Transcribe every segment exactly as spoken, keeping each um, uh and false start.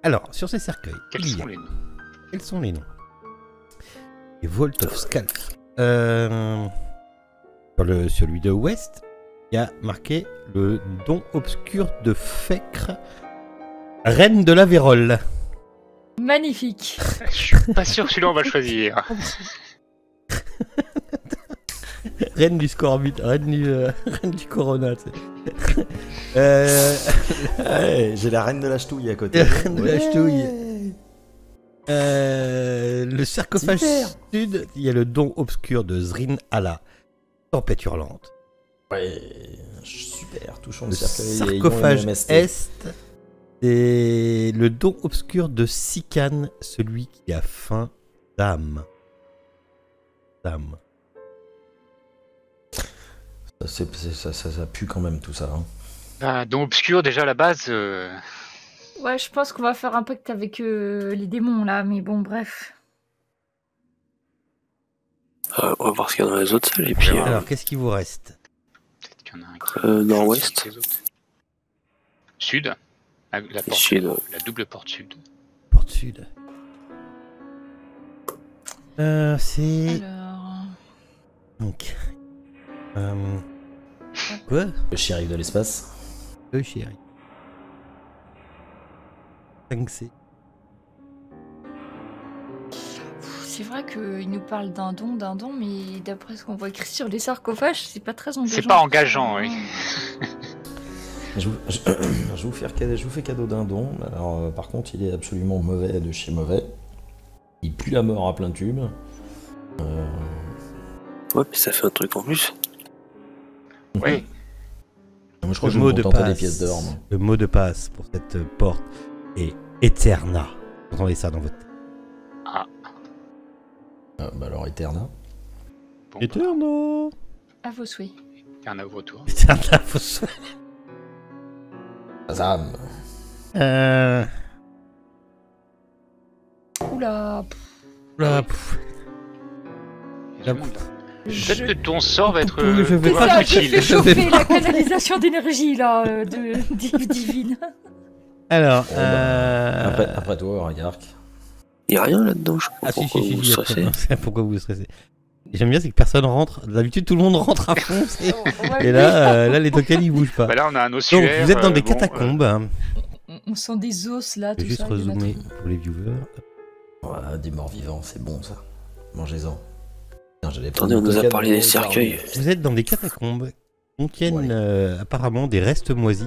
Alors, sur ces cercueils, Quels il y sont a... les noms? Quels sont les noms? Les Vault of Scalp. Euh... Sur le, celui de West, il y a marqué le don obscur de Fekr, reine de la Vérole. Magnifique. Je suis pas sûr que celui-là on va le choisir. Reine du Scorbut, reine du, euh, reine du Corona, tu sais. euh... Ouais, j'ai la reine de la ch'touille à côté. Reine de la ch'touille. Euh, le sarcophage Super. sud, il y a le don obscur de Zrin Ala, tempête hurlante. Ouais, super, touchons le Le cercueil. sarcophage et M S T. est, c'est le don obscur de Sikan, celui qui a faim d'âme. D'âme. Ça, c'est- c'est- ça, ça, ça pue quand même tout ça. Hein. Bah, don obscur déjà à la base. Euh... Ouais, je pense qu'on va faire un pacte avec euh, les démons là, mais bon, bref. Euh, on va voir ce qu'il y a dans les autres salles et puis euh, Alors, qu'est-ce qui vous reste? Peut-être qu'il y en a un qui. euh, nord-ouest, Les autres. Sud. La, la porte, Sud, ouais. la double porte sud. Porte sud. Euh, c'est... Alors... Donc... Euh... Quoi? Le shérif de l'espace. Le chéri. cinq C. C'est vrai qu'il nous parle d'un don, d'un don, mais d'après ce qu'on voit écrit sur les sarcophages, c'est pas très engageant. C'est pas engageant, oui. Je vous, je, je vous fais, cadeau- je vous fais cadeau d'un don. Alors, euh, par contre, il est absolument mauvais de chez mauvais. Il pue la mort à plein tube. Euh, ouais, mais ça fait un truc en plus. Oui. moi, je crois Le que je vais mot me de contenter des passe. pièces d'or. moi. Le mot de passe pour cette porte est Eterna. Vous entendez ça dans votre tête. Ah, bah alors, Eterna. Bon, Eterna. À vos souhaits. il y en a au retour. Eterna, faut se... Azam. Euh... Oula. pff, Là, pff, Il y a La du monde, là. je- Peut-être que ton sort va être Je euh, vais C'est pas pouvoir ça, je utile. fais Je vais chauffer pas- la canalisation d'énergie là, euh, de, di- divine. Alors, Bon, bah, euh... Après, après toi, regarde. Il y a rien là-dedans, je comprends Ah si, pourquoi si, si, vous si, stressez. après, pourquoi vous stressez? J'aime bien, c'est que personne rentre. D'habitude, tout le monde rentre à fond. c'est- Ouais, Et là, euh, là, les tokens, ils bougent pas. Bah là, on a un Donc, ossuaire. vous êtes dans euh, des bon, catacombes. hein. on, on sent des os là, Je tout vais juste ça. il y en a rezoomer trop. pour les viewers. Voilà, des morts vivants, c'est bon ça. Mangez-en. Putain, j'allais Attendez, prendre on le nous a token parlé de des mon cercueils. cerveau. Vous êtes dans des catacombes qui contiennent Ouais. euh, apparemment des restes moisis.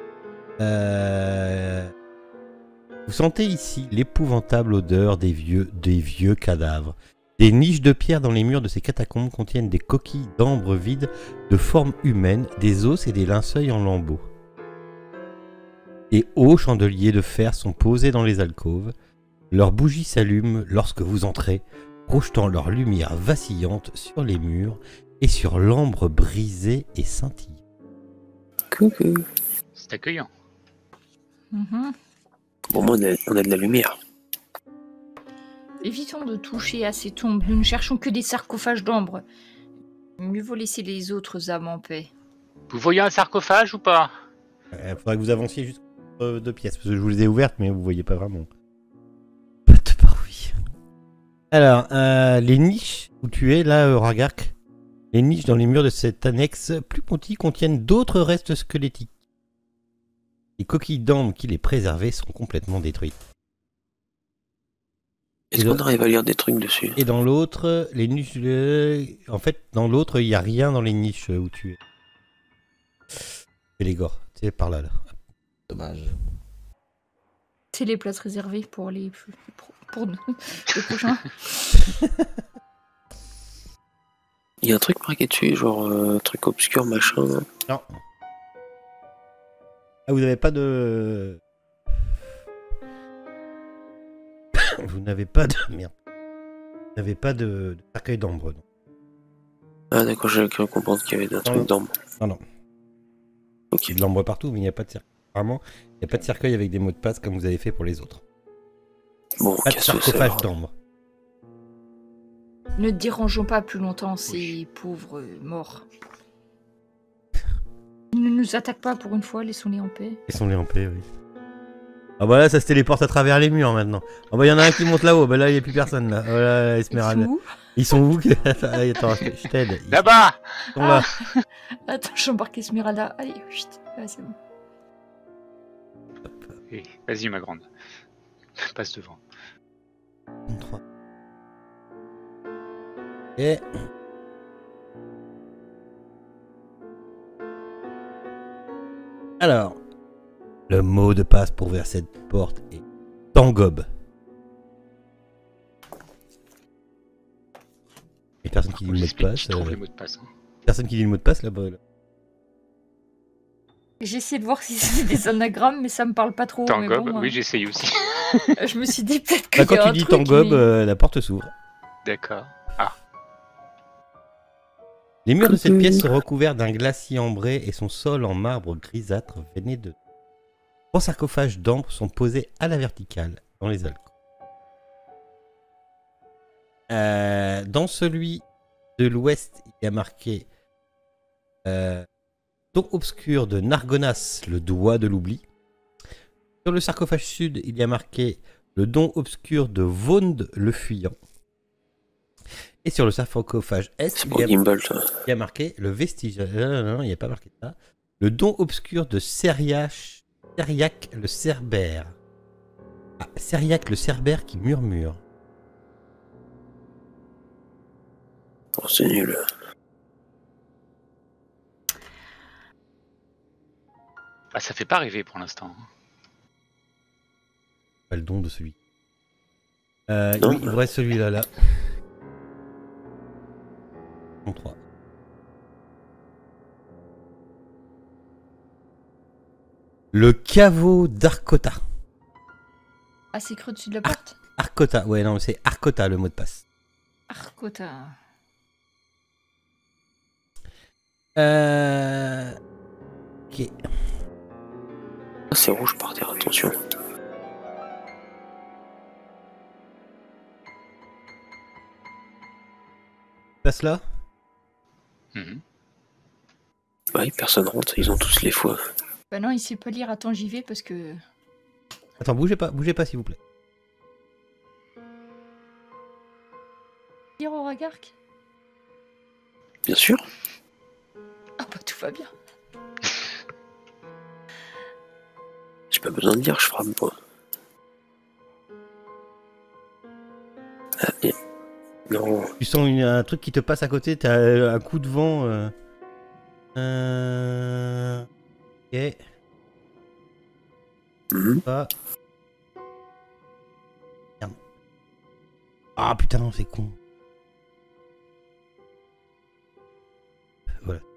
Euh, Vous sentez ici l'épouvantable odeur des vieux, des vieux cadavres. Des niches de pierre dans les murs de ces catacombes contiennent des coquilles d'ambre vides de forme humaine, des os et des linceuls en lambeaux. Des hauts chandeliers de fer sont posés dans les alcôves. Leurs bougies s'allument lorsque vous entrez, projetant leur lumière vacillante sur les murs et sur l'ambre brisée et scintillée. Coucou. C'est accueillant. Mhm. Bon, moi, on a, on a de la lumière. Évitons de toucher à ces tombes. Nous ne cherchons que des sarcophages d'ambre. Mieux vaut laisser les autres âmes en paix. Vous voyez un sarcophage ou pas? Il faudrait que vous avanciez jusqu'aux euh, deux pièces, parce que je vous les ai ouvertes, mais vous voyez pas vraiment. Pas de bruit. Alors, euh, les niches où tu es, là, euh, Ragark, les niches dans les murs de cette annexe plus petit contiennent d'autres restes squelettiques. Les coquilles d'ambre qui les préservaient sont complètement détruites. Est-ce Et qu'on le- arrive à lire des trucs dessus? Et dans l'autre, les niches... euh, En fait, dans l'autre, il n'y a rien dans les niches où tu es. C'est les gores, c'est par là, là. Dommage. C'est les places réservées pour les pour, pour nous, les prochains. Il y a un truc marqué dessus, genre euh, truc obscur, machin. Non. Ah, vous n'avez pas de... Vous n'avez pas de... Merde. Vous n'avez pas de, de cercueil d'ambre, non. Ah d'accord, j'avais cru comprendre qu'il y avait un Non. truc d'ambre. Non, non. Ok. Il y a de l'ambre partout, mais il n'y a pas de cercueil. Vraiment, il n'y a pas de cercueil avec des mots de passe comme vous avez fait pour les autres. Bon, Pas de casse le sarcophage serveur. d'ambre. Ne dérangeons pas plus longtemps ces pauvres morts. Ils ne nous attaquent pas pour une fois, laissons-les en paix. Ils sont les en paix, oui. Ah bah là, ça se téléporte à travers les murs maintenant. Ah bah il y en a un qui monte là-haut, bah là il n'y a plus personne là. Oh là, Esmeralda. Ils sont où? Ils sont où? Attends, je t'aide. Ils Là-bas. sont là. Ah. Attends, j'embarque Esmeralda. Allez, chut. Ah, c'est bon. Oui, vas-y ma grande. Passe devant. trente-trois. Et... Alors, le mot de passe pour ouvrir cette porte est Tangob. Et personne qui dit le mot de passe. Je trouve euh, les mots de passe. Hein. Personne qui dit le mot de passe là-bas. Là. J'ai essayé de voir si c'était des anagrammes, mais ça me parle pas trop. mais Tangob, bon, oui euh, j'essaye aussi. je me suis dit peut-être que. Bah, quand tu dis Tangob, mais... euh, la porte s'ouvre. D'accord. Ah, Les murs de cette Coucou. pièce sont recouverts d'un glacis ambré et son sol en marbre grisâtre veiné de... Trois sarcophages d'ambre sont posés à la verticale dans les alcôves. Euh, dans celui de l'ouest, il y a marqué euh, Don obscur de Nargonas, le doigt de l'oubli. Sur le sarcophage sud, il y a marqué le don obscur de Vaund le fuyant. Et sur le sarcophage est, C'est il pour y a... Gimbal, ça. Il y a marqué le vestige. Non, non, non, il n'y a pas marqué ça. Le don obscur de Seriac, Seriac le Cerbère. Ah, Seriac le Cerbère qui murmure. Oh, c'est nul. bah ça fait pas rêver pour l'instant. Pas le don de celui. Euh, Non. oui, il vous reste celui-là, là. trente-trois. Le caveau d'Arcota. Ah, c'est cru au-dessus de la porte. Arcota, ouais, non, c'est Arcota le mot de passe. Arcota. Euh... Ok. Ah, c'est rouge par terre, attention. Passe là. Mhm. Ouais, personne rentre, ils ont tous les fois. Bah non, il sait pas lire. Attends, j'y vais parce que. Attends, bougez pas, bougez pas s'il vous plaît. Lire au Ragark. Bien sûr. Ah bah tout va bien. J'ai pas besoin de dire, je frappe pas. Ah, et- Non. Tu sens une- un truc qui te passe à côté, t'as euh, un coup de vent. Euh... Euh... Ok, Mhm. pas. Merde. Ah putain, c'est con. Voilà.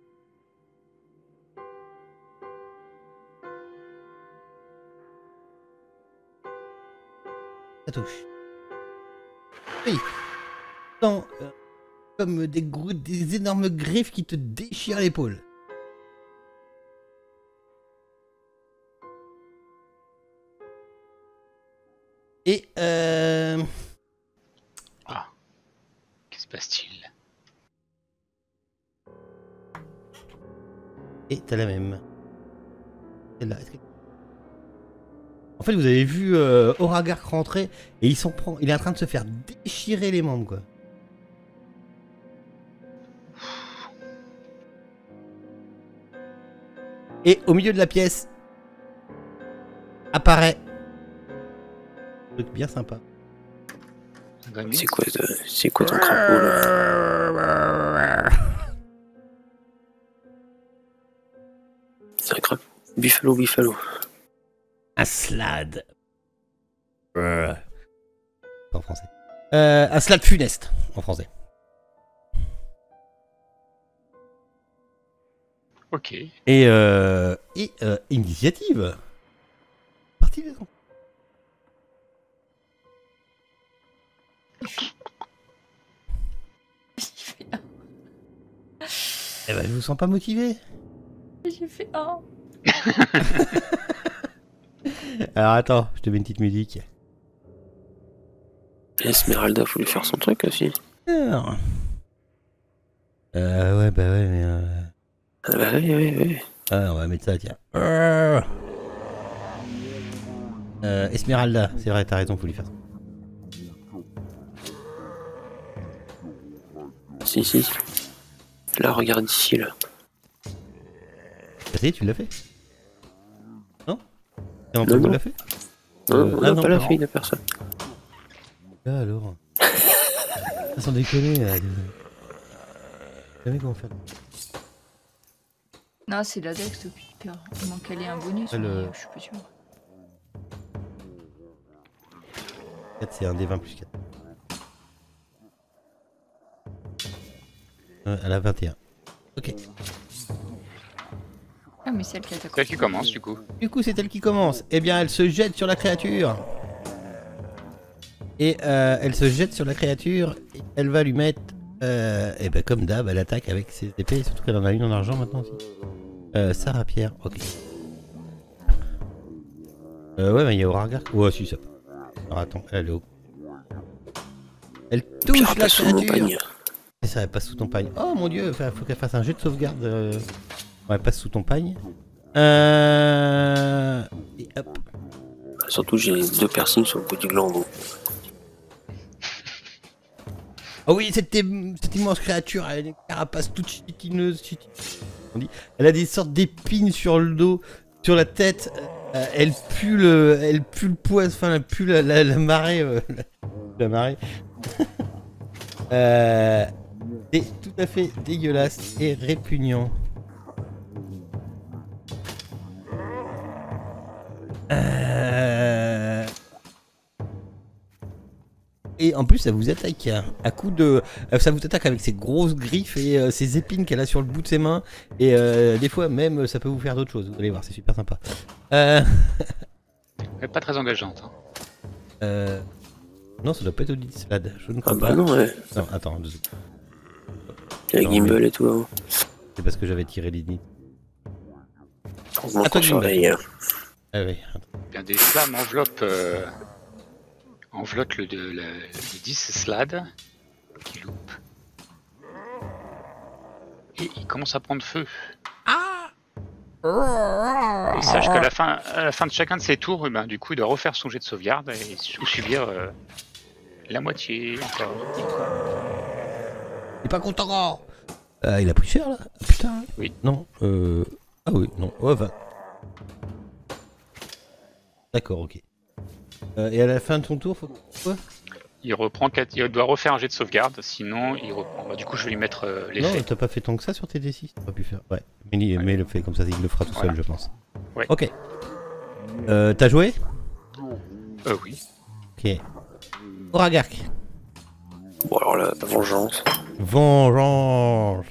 Ça touche. Oui. Sens, euh, comme des, gros, des énormes griffes qui te déchirent l'épaule. Et euh... Ah. Que se passe-t-il? Et t'as la même. Celle-là. Est-ce que- En fait, vous avez vu euh, Oragark rentrer et il s'en prend. Il est en train de se faire déchirer les membres, quoi. Et au milieu de la pièce apparaît un truc bien sympa. Un gremlin? C'est quoi, ce- c'est quoi ton crapaud là? C'est un crapaud. Buffalo, buffalo. Un slade. Euh. En français. Euh, un slade funeste en français. Ok. Et, euh, et euh, initiative. Partie des enfants. Eh ben, je vous sens pas motivé. J'ai fait un. Alors attends, je te mets une petite musique. Esmeralda voulait faire son truc aussi. Alors. Euh, ouais, bah ouais, mais. Euh... Ah bah oui, oui, oui. Ah, on va mettre ça, tiens. Euh. Euh, Esmeralda, c'est vrai, t'as raison, faut lui faire ça. Si, si. Là, regarde ici, là. Ça y est, tu l'as fait? Non? C'est Non, Antoine qui non. l'a fait? Non, Euh, on ah n'a non, pas la pardon. feuille de personne. Là alors. Ah, sans déconner. Là. Jamais comment faire. Non, c'est la Dex depuis tout à l'heure. Il manque qu'elle ait un bonus, Ah, mais le- euh, je suis pas sûr. quatre, c'est un D vingt plus quatre. Euh, elle a vingt et un. Ok. Ah, mais c'est elle qui attaque. C'est elle qui commence du coup. Du coup, c'est elle qui commence. Eh bien, elle se jette sur la créature. Et euh, elle se jette sur la créature. Et elle va lui mettre. Euh, et ben, comme d'hab, elle attaque avec ses épées. Surtout qu'elle en a une en argent maintenant aussi. Euh, sa rapière. Ok. Euh, ouais, mais il y a Auragar. Ouais, si, ça peut. Alors attends, elle est au. Elle touche Pierre la passe sous mon créature. pagne. Et ça, elle passe sous ton pagne. Oh mon dieu, enfin, faut qu'elle fasse un jet de sauvegarde. Euh... Ouais, elle passe sous ton pagne. Euh... Et hop. Surtout, j'ai deux piercings sur le bout du gland. Bon. Oh oui, cette, im- cette immense créature, elle a une carapace toute chitineuse. chiti- On dit. Elle a des sortes d'épines sur le dos, sur la tête. Euh, elle pue le, elle pue le poison, enfin, elle pue la, la, la marée. euh, la, la marée. euh, c'est tout à fait dégueulasse et répugnant. Euh... Et en plus, ça vous attaque hein, à coup de, euh, ça vous attaque avec ses grosses griffes et euh, ses épines qu'elle a sur le bout de ses mains. Et euh, des fois même, ça peut vous faire d'autres choses. Vous allez voir, c'est super sympa. Euh... Elle est pas très engageante. Hein. euh... Non, ça doit pas être Audit Slad. Je ne Ah crois bah pas. non, ouais. Non, attends, deux secondes. Il y a Non, Gimbal mais- et tout. Hein. C'est parce que j'avais tiré l'Ignite. Heureusement Attends, qu'on surveille. Hein. Ah oui. Attends. Bien des flammes enveloppent, euh, enveloppent le, de, le, le dix Slad qui loupe. Et il commence à prendre feu. Et sache qu'à la fin, à la fin de chacun de ses tours, eh ben, du coup, il doit refaire son jet de sauvegarde et ou subir euh, la moitié encore. Il est pas content. Euh, il a pris cher là. Ah, putain. Oui. Non. Euh... Ah oui, non. Oh, vingt. D'accord, ok. Euh, et à la fin de ton tour, faut quoi? Il reprend quatre- il doit refaire un jet de sauvegarde, sinon il reprend. Bah, du coup, je vais lui mettre euh, Non, l'effet. t'as pas fait tant que ça sur tes D six. T'as pas pu faire. Ouais. Mais, il- mais il le fait comme ça, il le fera tout Voilà. seul, je pense. Ouais. Ok. Euh, t'as joué? Euh, oui. Ok. Auragark. Bon, alors la vengeance. Vengeance.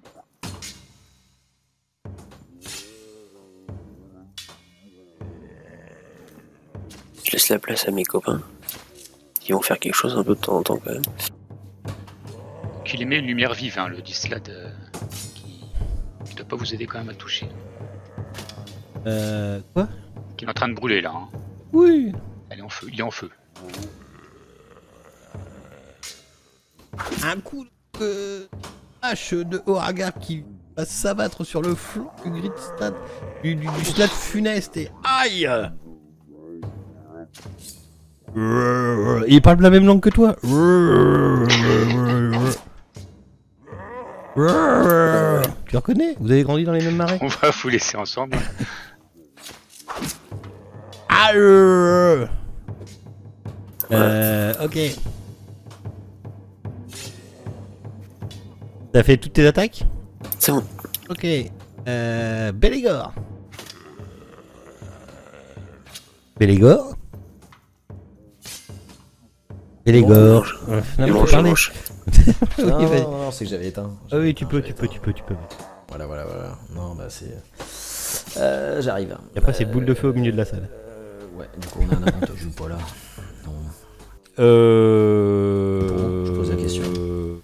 Je laisse la place à mes copains. Ils vont faire quelque chose un peu de temps en temps quand même. Qu'il émet une lumière vive, hein, le Dislad, euh, qui ne doit pas vous aider quand même à toucher. Euh. Quoi? Qui est en train de brûler là. Hein. Oui. Elle est en feu. Il est en feu. Un coup de hache de Auragark qui va s'abattre sur le flanc du grid stade, du, du, du stade funeste et aïe! Il parle la même langue que toi. Tu reconnais? Vous avez grandi dans les mêmes marais? On va vous laisser ensemble. Aïe! Euh, ok. T'as fait toutes tes attaques? C'est bon. Ok. Euh, Bélégor. Bélégor. Bélégor. Euh, non, Et mais mange, faut parler. mange. Oui, Non, vas-y. non, non, c'est que j'avais éteint. Ah oui, tu Non, peux, j'avais tu peux, éteint. tu peux, tu peux, tu peux. Voilà, voilà, voilà. Non, bah c'est. Euh, J'arrive. Et après, c'est boule de feu au milieu de la salle. Euh, ouais, du coup, on a un avantage ou pas là. Non. Euh... Bon, je pose la question. Euh,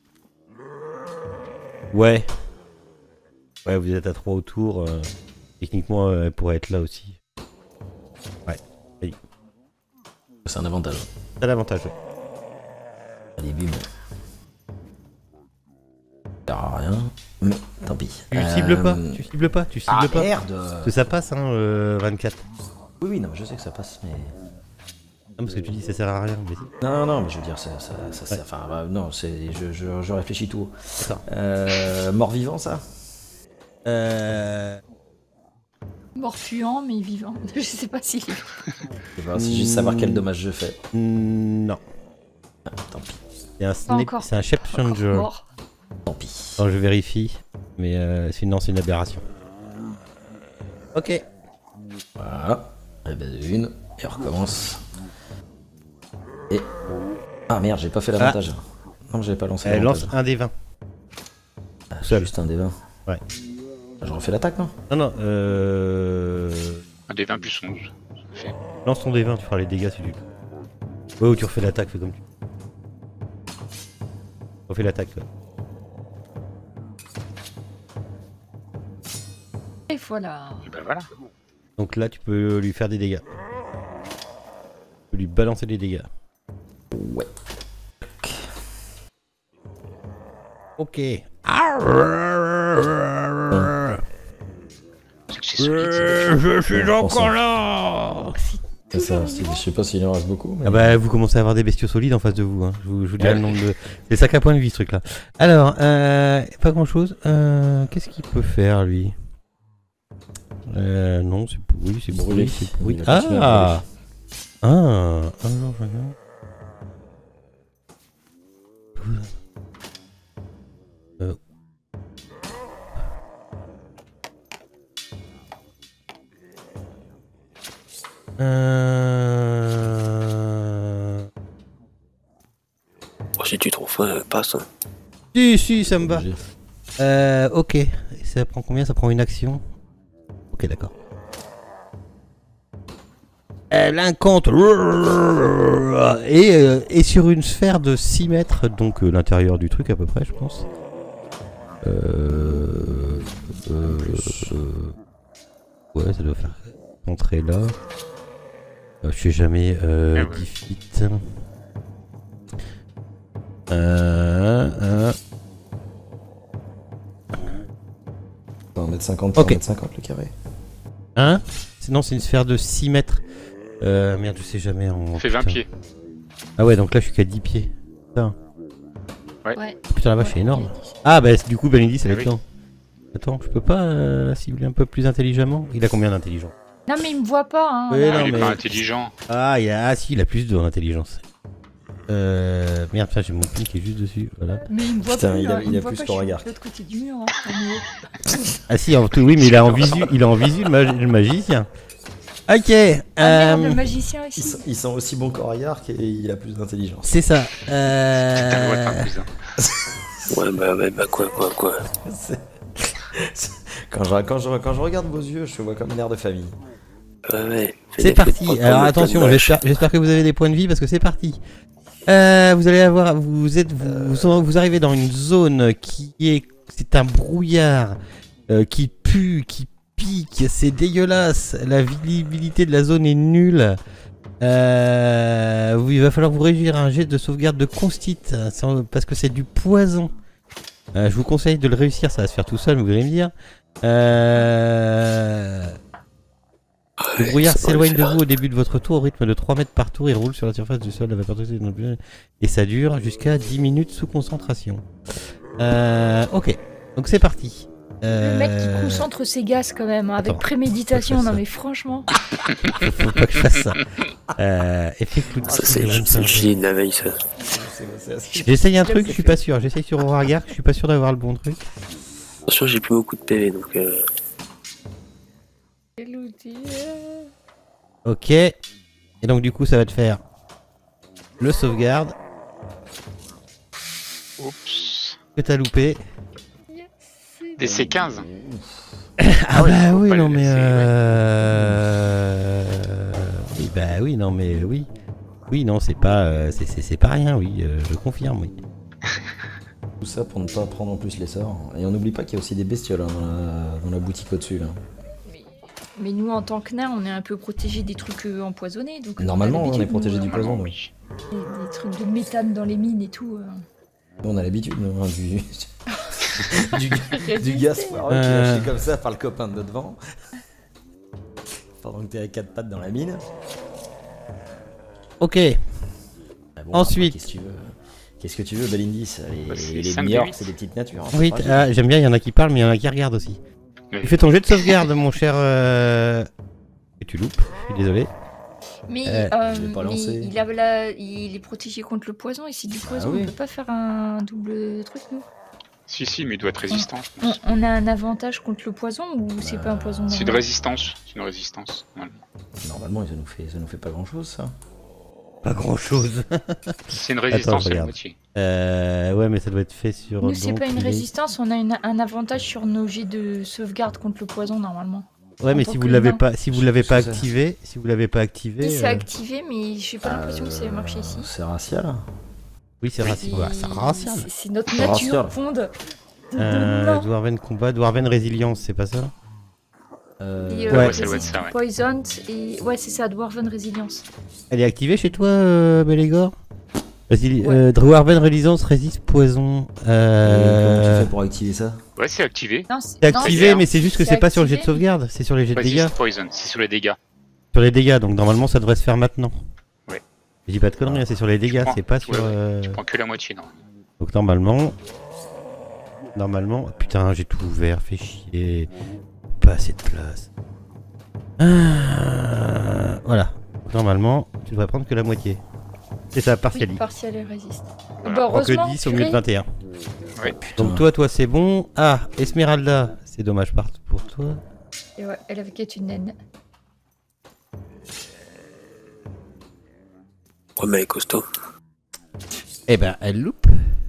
Ouais. Ouais, vous êtes à trois autour. euh, Techniquement, euh, elle pourrait être là aussi. C'est un avantage. T'as l'avantage. Ouais. Allez, bim. Ça sert à rien. Mais tant pis. Tu Euh, cibles pas, tu cibles pas, tu cibles Ah pas. merde. Parce que ça passe, hein, euh, vingt-quatre. Oui, oui, non, je sais que ça passe, mais... Non, parce que tu dis ça sert à rien. Mais... Non, non, mais je veux dire, ça, ça, ça sert... Enfin, bah, non, c'est, je, je, je réfléchis tout. D'accord. Euh, mort-vivant, ça? Euh... Mort-puant, mais vivant. Je sais pas si... Je sais pas, c'est juste savoir quel dommage je fais. Non. Ah, tant pis. C'est un, Pas snap... encore. c'est un shape changer. Mort. Tant pis. Non, je vérifie. Mais euh, sinon, c'est une aberration. Ok. Voilà. Et ben une. Et on recommence. Et... Ah merde, j'ai pas fait l'avantage. Non, j'avais pas lancé Elle l'avantage. lance un des vingt. Ah, seul. juste un des vingt. Ouais. Je refais l'attaque, non? Non, non. Euh... Un des vingt plus onze. Ça fait- Lance ton des vingt, tu feras les dégâts si tu veux. Ouais, ou tu refais l'attaque, fais comme tu veux. Refais l'attaque, ouais. Et voilà. Et ben voilà. Donc là, tu peux lui faire des dégâts. Tu peux lui balancer des dégâts. Ouais. Ok. C'est que c'est solide. ça. Je suis Ouais, encore là. C'est ça, c'est- je sais pas s'il en reste beaucoup. Mais... Ah bah vous commencez à avoir des bestiaux solides en face de vous, hein. je, vous je vous dirai le nombre de... C'est sac à point de vie ce truc là. Alors, euh, pas grand chose. Euh, Qu'est-ce qu'il peut faire lui? euh, Non, c'est oui, c'est Brûler. brûlé. C'est pourri. Il va continuer à Ah Ah Un jour, je regarde. Euh. Euh... Bon, si tu trouves pas, euh, passe. Hein. Si, si, ça me va. J'ai- Euh, ok. Et ça prend combien? Ça prend une action. Ok, d'accord. Elle incante. Et, euh, et sur une sphère de six mètres, donc euh, l'intérieur du truc à peu près, je pense. Euh, euh, euh, ouais, ça doit faire entrer là. Euh, je sais jamais. Euh, Ah ouais. dix feet. Euh, euh, un mètre cinquante, Ok. un mètre cinquante le carré. Hein? Sinon, c'est une sphère de six mètres. Euh, merde, je sais jamais en. Ça fait vingt putain. pieds. Ah ouais, donc là, je suis qu'à dix pieds. Putain, Ouais. putain la vache, Ouais, c'est énorme. il a dit. Ah bah, du coup, Benedis, elle Ah est oui. dedans. Attends, je peux pas euh, cibler un peu plus intelligemment? Il a combien d'intelligence? Non, mais il me voit pas, hein. Oui, là. non, il est mais- pas intelligent. Ah, il a... ah si, il a plus de en intelligence. Euh... Merde, putain, j'ai mon pin qui est juste dessus, voilà. Mais il me voit Putain, plus, il a- là. il me a voit plus pas, qu'au je suis regard. de l'autre côté du mur, hein. en haut. Ah si, en... oui, mais il a en visu, il a en visu le, mag- le magicien. Ok, Ah merde, euh... le magicien Ils ici. sont, ils sont aussi bons qu'au regard qu'il a plus d'intelligence. c'est ça. Putain, ouais, t'as un Euh... cousin. Ouais, bah, bah, bah, quoi, quoi, quoi. C'est- c'est- quand, je, quand, je, quand je regarde vos yeux, je vois comme une aire de famille. Ouais, ouais. Fais C'est gaffe, fais parti. pas Alors comme attention, le j'espère j'espère que vous avez des points de vie parce que c'est parti. Euh, vous allez avoir, vous êtes, vous, vous arrivez dans une zone qui est, c'est un brouillard euh, qui pue, qui pique, c'est dégueulasse. La visibilité de la zone est nulle. Euh, oui, il va falloir vous réduire à un jet de sauvegarde de constite hein, sans- parce que c'est du poison. Euh, je vous conseille de le réussir, ça va se faire tout seul, mais vous allez me dire. Euh... Le brouillard ça va le s'éloigne de faire. vous au début de votre tour au rythme de trois mètres par tour et roule sur la surface du sol. La vapeur toxique non plus. Et ça dure jusqu'à dix minutes sous concentration. Euh, ok, donc c'est parti. Le mec qui Euh, concentre ses gaz quand même, hein, avec attends, préméditation. faut que je Non fasse mais franchement. faut, faut pas que je fasse ça. Euh, effet cloud. Ça, c'est c'est le gilet de la veille, ça. J'essaye un truc, je suis pas sûr. J'essaye sur Auragar, je suis pas sûr d'avoir le bon truc. Attention, j'ai plus beaucoup de P V, donc... Euh... Quel outil, euh. Ok. Et donc du coup ça va te faire le sauvegarde Oups. que t'as loupé. D C quinze. Ah ouais, bah faut oui pas non les mais laisser, ouais. euh... oui bah oui non mais oui oui non c'est pas euh, c'est c'est c'est pas rien oui euh, je confirme oui. Tout ça pour ne pas prendre en plus les sorts. Et on n'oublie pas qu'il y a aussi des bestioles hein, dans, la, dans la boutique au-dessus là. Mais, mais nous en tant que nains, on est un peu protégés des trucs euh, empoisonnés. Donc, Normalement, on a on est l'habitude, protégé nous, du euh, poison. nous. Oui. Des, des trucs de méthane dans les mines et tout. euh. Nous, on a l'habitude nous, hein, du, du, du Résister. gaz poireux qui est Euh. lâché comme ça par le copain de devant. pendant que t'es à quatre pattes dans la mine. Ok. Ah bon, Ensuite. après, Qu'est-ce que tu veux Qu'est-ce que tu veux, Belindis? Les, Bah, c'est les cinq New York, de huit. c'est des petites natures. hein, Oui, c'est t- fragile. ah, j'aime bien, il y en a qui parlent, mais il y en a qui regardent aussi. Oui. Tu fais ton jet de sauvegarde, mon cher. Euh... Et tu loupes, je suis désolé. Mais, Euh, euh, je l'ai pas mais lancé. il, a la- il est protégé contre le poison, et si du poison, oui. on peut pas faire un double truc, nous Si, si, mais il doit être résistant. je on, pense. on a un avantage contre le poison, ou c'est pas un poison C'est une normal résistance. C'est une résistance. Voilà. Normalement, ça nous fait, ça nous fait pas grand chose, ça. Pas grand chose. C'est une Attends, résistance je à la regarde. moitié. Euh, ouais, mais ça doit être fait sur. Nous, c'est donc, pas une les- résistance, on a une- un avantage sur nos jets de sauvegarde contre le poison, normalement. Ouais, mais en si tant vous que l'avez humain. pas, si vous Je- l'avez je pas sais. activé, si vous l'avez pas activé. Il s'est euh, activé, mais j'ai pas l'impression que ça ait marché ici. C'est racial. Oui, c'est Et racial. Ouais, c'est racial. c'est- C'est notre C'est nature, racial. fonde. Euh, Non. Dwarven combat, Dwarven résilience, c'est pas ça? Euh, Et, Ouais. euh, ça doit être ça, ouais. Poisoned et ouais, c'est ça, Dwarven Resilience. Elle est activée chez toi, euh, Belégor? Résili- Ouais. euh, Dwarven résilience résiste poison. et Euh... Comment tu fais pour activer ça? Ouais, c'est activé. Non, C'est non, activé, bien. mais c'est juste que C'est c'est pas sur le jet de activé. sauvegarde, c'est sur les jets de dégâts. Resist poison. C'est sur les dégâts. Sur les dégâts, donc normalement ça devrait se faire maintenant. Ouais. Je dis pas de conneries, hein, c'est sur les dégâts, prends- c'est pas ouais, sur. ouais, euh, Je prends que la moitié, non. Donc normalement. Normalement. Putain, j'ai tout ouvert, fait chier. Pas assez de place. Ah, voilà. Normalement, tu devrais prendre que la moitié. C'est ça, Oui, partiali. partial et résiste. Voilà. Bah, Prends que heureusement, dix au mieux purée. de vingt et un. Ouais. Donc toi, toi c'est bon. Ah, Esmeralda, c'est dommage part pour toi. Et ouais, elle avait qu'à être une naine. Ouais, mais elle est costaud. Eh ben, elle loupe.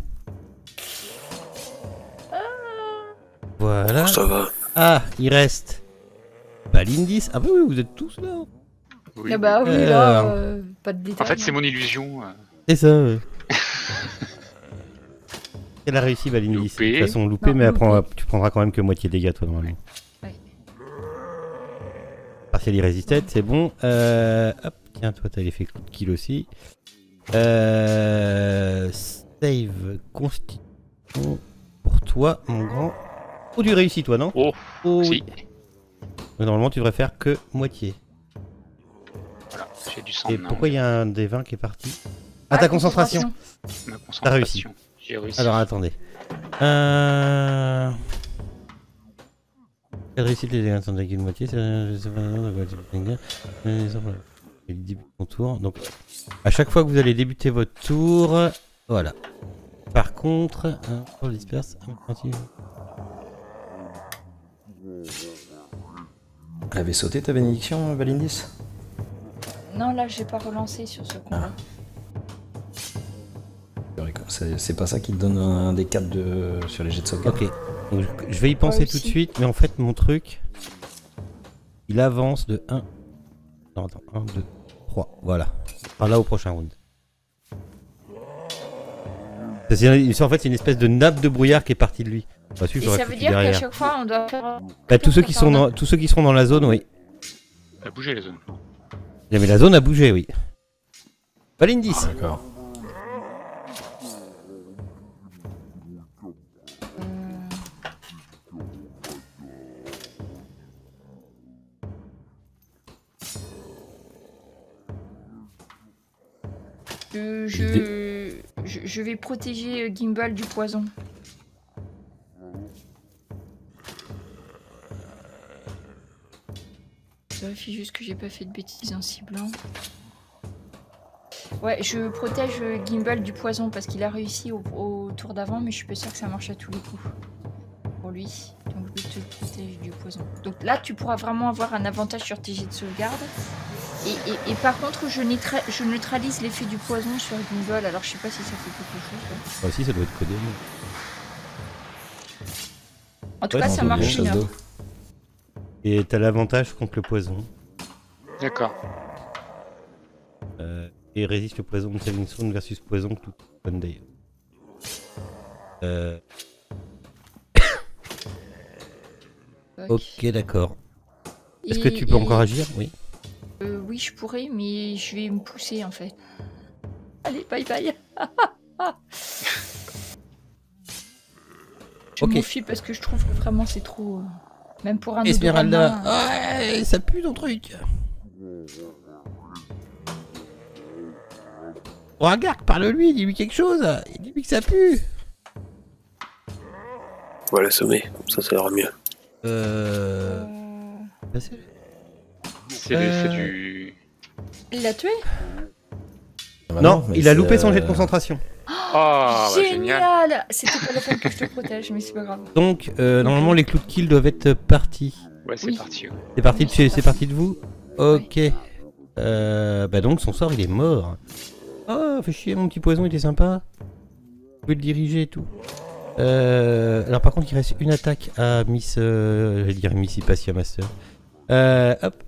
Voilà. Ça va. Ah, il reste Balindis. Ah bah oui, vous êtes tous là. Oui, Ah bah oui, Euh, là, euh, pas de détails. En fait, c'est hein. mon illusion. euh, C'est ça. ouais. Elle a réussi Balindis. De Loupé. toute façon, loupé, Non, mais elle loupé. prend- tu prendras quand même que moitié dégâts toi normalement. Ouais. Partial irrésisted, c'est bon. Euh, hop, tiens, toi t'as l'effet coup de kill aussi. Euh, save constitution pour toi, mon grand. Oh, tu réussis toi, non? Oh, Oh, si. oui. Donc, normalement, tu devrais faire que moitié. Voilà, j'ai du sang Et maintenant. pourquoi il y a un des vingt qui est parti? Ah, Ah, ta concentration. Ma T'as réussi. concentration. J'ai réussi. Alors attendez. Euh... Elle réussit les dégâts de une moitié, c'est je sais pas, non, de dégâts. Il débute son tour. Donc à chaque fois que vous allez débuter votre tour, voilà. Par contre, hein, pour le disperse, ah, continue. Elle avait sauté ta bénédiction, Balindis? Non, là, j'ai pas relancé sur ce combat. C'est c'est pas ça qui te donne un des quatre de... sur les jets de sauvegarde? Ok. Donc, je- je vais y penser Ouais, tout de aussi. suite, mais en fait mon truc, il avance de un. Non attends, un, deux, trois. Voilà. Par là au prochain round. C'est- c'est- En fait, c'est une espèce de nappe de brouillard qui est partie de lui. Bah, si, Et j'aurais ça veut foutu dire qu'à derrière. chaque fois, on doit faire. Bah, tous, ceux qui sont dans, tous ceux qui seront dans la zone, oui. Elle a bougé les zones. Mais la zone a bougé, oui. Balindis. D'accord. Euh, je... je... je vais protéger euh, Gimbal du poison. Je vérifie juste que j'ai pas fait de bêtises en ciblant. Ouais, je protège euh, Gimbal du poison parce qu'il a réussi au, au tour d'avant, mais je suis pas sûre que ça marche à tous les coups. Pour lui. Donc je te protège du poison. Donc là, tu pourras vraiment avoir un avantage sur tes jets de sauvegarde. Et, et, et par contre, je, neutra- je neutralise l'effet du poison sur Gimbal, alors je sais pas si ça fait quelque chose. ouais. Bah, si, ça doit être codé. En tout Ouais, cas, c'est ça bon, marche Chasse une heure. d'eau. Et t'as l'avantage contre le poison. D'accord. Euh, et résiste le poison de Saving Stone versus poison tout one day. Euh, ok, d'accord. Est-ce que Et- tu peux et- encore agir? Oui. Euh, oui, je pourrais, mais je vais me pousser en fait. Allez, bye bye. Je Ok. m'enfuis parce que je trouve que vraiment c'est trop. euh, Même pour un Esmeralda. odorama. Ouais, ça pue ton truc. Regarde, parle-lui, dis-lui quelque chose. Dis-lui que ça pue. On va l'assommer, comme ça, ça ira mieux. Euh... Euh, bah, c'est- C'est Euh. c'est du. Il l'a tué? Ah bah Non, mais il a c'est, loupé son jet de euh, concentration. Oh, bah, génial. Génial! C'était pas la peine que je te protège, mais c'est pas grave. Donc, euh, normalement, les clous de kill doivent être partis. Ouais, c'est Oui. parti. ouais. C'est parti de chez... c'est parti de vous? Ok. Euh, bah donc, son sort, il est mort. Oh, fait chier, mon petit poison, il était sympa. Vous pouvez le diriger et tout. Euh, alors, par contre, il reste une attaque à Miss... Euh, je vais dire Miss Hypatia Master. Euh, hop.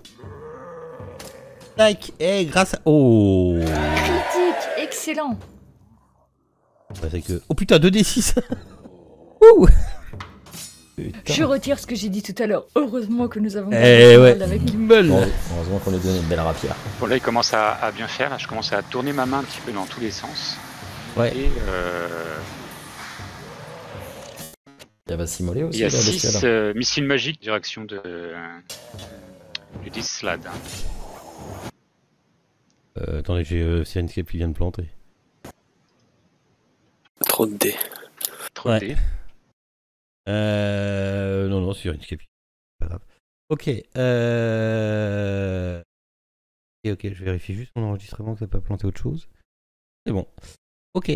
Tac. Et grâce à... Oh. Critique! Excellent! Bah, c'est que... Oh putain, deux D six. Ouh. Putain. Je retire ce que j'ai dit tout à l'heure. Heureusement que nous avons Eh gardé ouais. mal avec Gimbal. Bon, heureusement qu'on lui a donné une belle rapière. Bon, là, il commence à, à bien faire. Là, je commence à tourner ma main un petit peu dans tous les sens. Ouais. Et euh, Il va s'immoler aussi, il y a la bestiole. six euh, missiles magiques direction de du dix slad. Euh, attendez, j'ai euh, Sirenscape qui vient de planter. Trop de dés. Trop Ouais. de dés. Euh... Non, non, Sirenscape. Pas grave. Ok. Euh... Ok, ok, je vérifie juste mon enregistrement que ça n'a pas planté autre chose. C'est bon. Ok.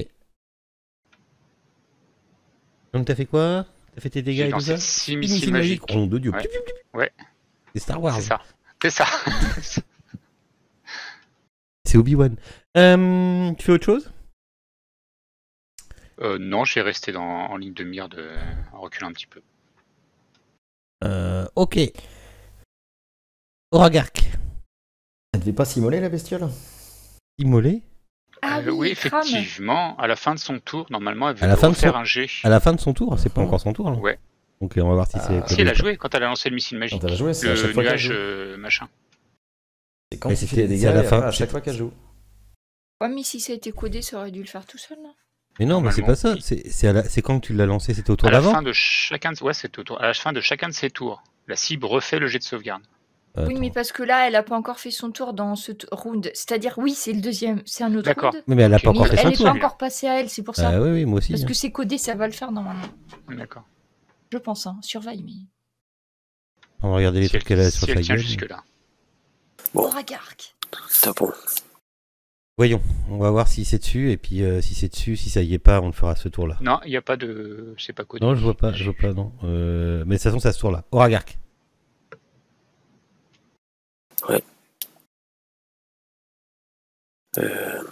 Donc t'as fait quoi? T'as fait tes dégâts J'ai et tout lancé ça? six Six missiles magiques. Oh de Dieu. Ouais. Piou, piou, piou. Ouais. C'est Star Wars. C'est ça. C'est ça. C'est Obi-Wan. Euh, tu fais autre chose? euh, non, j'ai resté dans, en ligne de mire de, en reculant un petit peu. Euh, ok. Oragark. Elle devait pas s'immoler, la bestiole? Immolé. Ah Euh, oui, oui, crame. effectivement, à la fin de son tour, normalement, elle À la veut fin de refaire son- un jet. À la fin de son tour, c'est pas Mhm. encore son tour là. Ouais. Donc on va voir si Ah. c'est. Si elle a joué quand elle a lancé le missile magique. Quand elle a joué, c'est à chaque Le fois qu'elle nuage joue. euh, machin. C'est quand Mais il fait c'était- des c'est à dégâts, la et fin. après, à chaque fois qu'elle joue. Ouais, mais si ça a été codé, ça aurait dû le faire tout seul, là. Mais non, mais c'est pas ça. Normalement, C'est c'est à la- c'est quand tu l'as lancé, c'était au tour À la d'avant. fin de chacun de... Ouais, c'est au tour. À la fin de chacun de ses tours, la cible refait le jet de sauvegarde. Euh, Oui, mais attends. parce que là, elle a pas encore fait son tour dans ce t- round. C'est-à-dire, oui, c'est le deuxième, c'est un autre D'accord. round. Mais, mais elle a pas Ok. encore Mais fait elle son n'est tour. pas encore passée à elle, c'est pour ça. Ah oui, oui, moi aussi. Parce hein. que c'est codé, ça va le faire normalement. D'accord. Je pense, hein. Surveille, mais. On va regarder les Si elle, trucs qu'elle a sur si sa elle tient gueule. jusque-là. Bon. Oragark. Tapons. Voyons, on va voir si c'est dessus, et puis euh, si c'est dessus, si ça y est pas, on le fera ce tour-là. Non, il n'y a pas de... C'est pas codé. Non, je vois pas, je vois pas, non. Euh, mais de toute façon, c'est à ce tour-là. Oragark. Euh...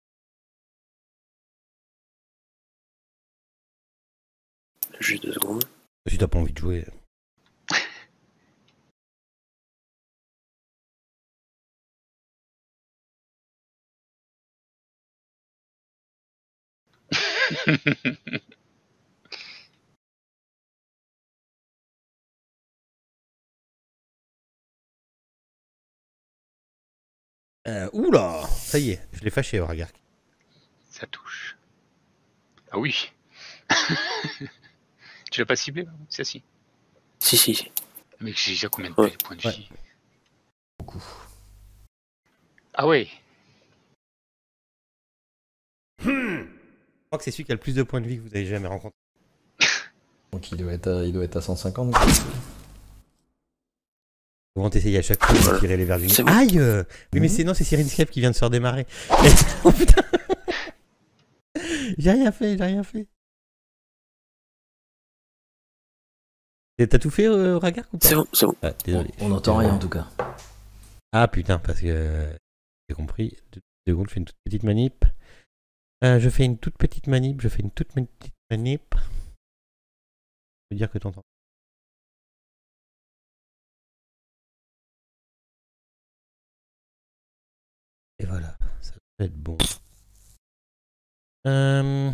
Juste deux secondes. Si t'as pas envie de jouer. Euh, oula, ça y est, je l'ai fâché, Oragark. Ça touche. Ah oui. Tu l'as pas ciblé? Ça si. Si, si, si. Mais j'ai déjà combien de Ouais. points de Ouais. vie? Ah ouais. Je crois que c'est celui qui a le plus de points de vie que vous avez jamais rencontré. Donc il doit être à, il doit être à cent cinquante. quoi. Comment t'essayes à chaque fois de Voilà. tirer les verres du nez. C'est bon. Aïe euh Oui, mais Mhm. c'est non, c'est Sirenscape qui vient de se redémarrer. Oh putain. J'ai rien fait, j'ai rien fait. Et T'as tout fait, euh, Oragark, ou pas? C'est bon, c'est bon. Ah, désolé. On n'entend rien en tout cas. Ah putain, parce que euh, j'ai compris. Deux secondes, je fais une toute petite manip. Euh, je fais une toute petite manip, je fais une toute petite manip. Je veux dire que t'entends. Et voilà, ça va être bon. Euh...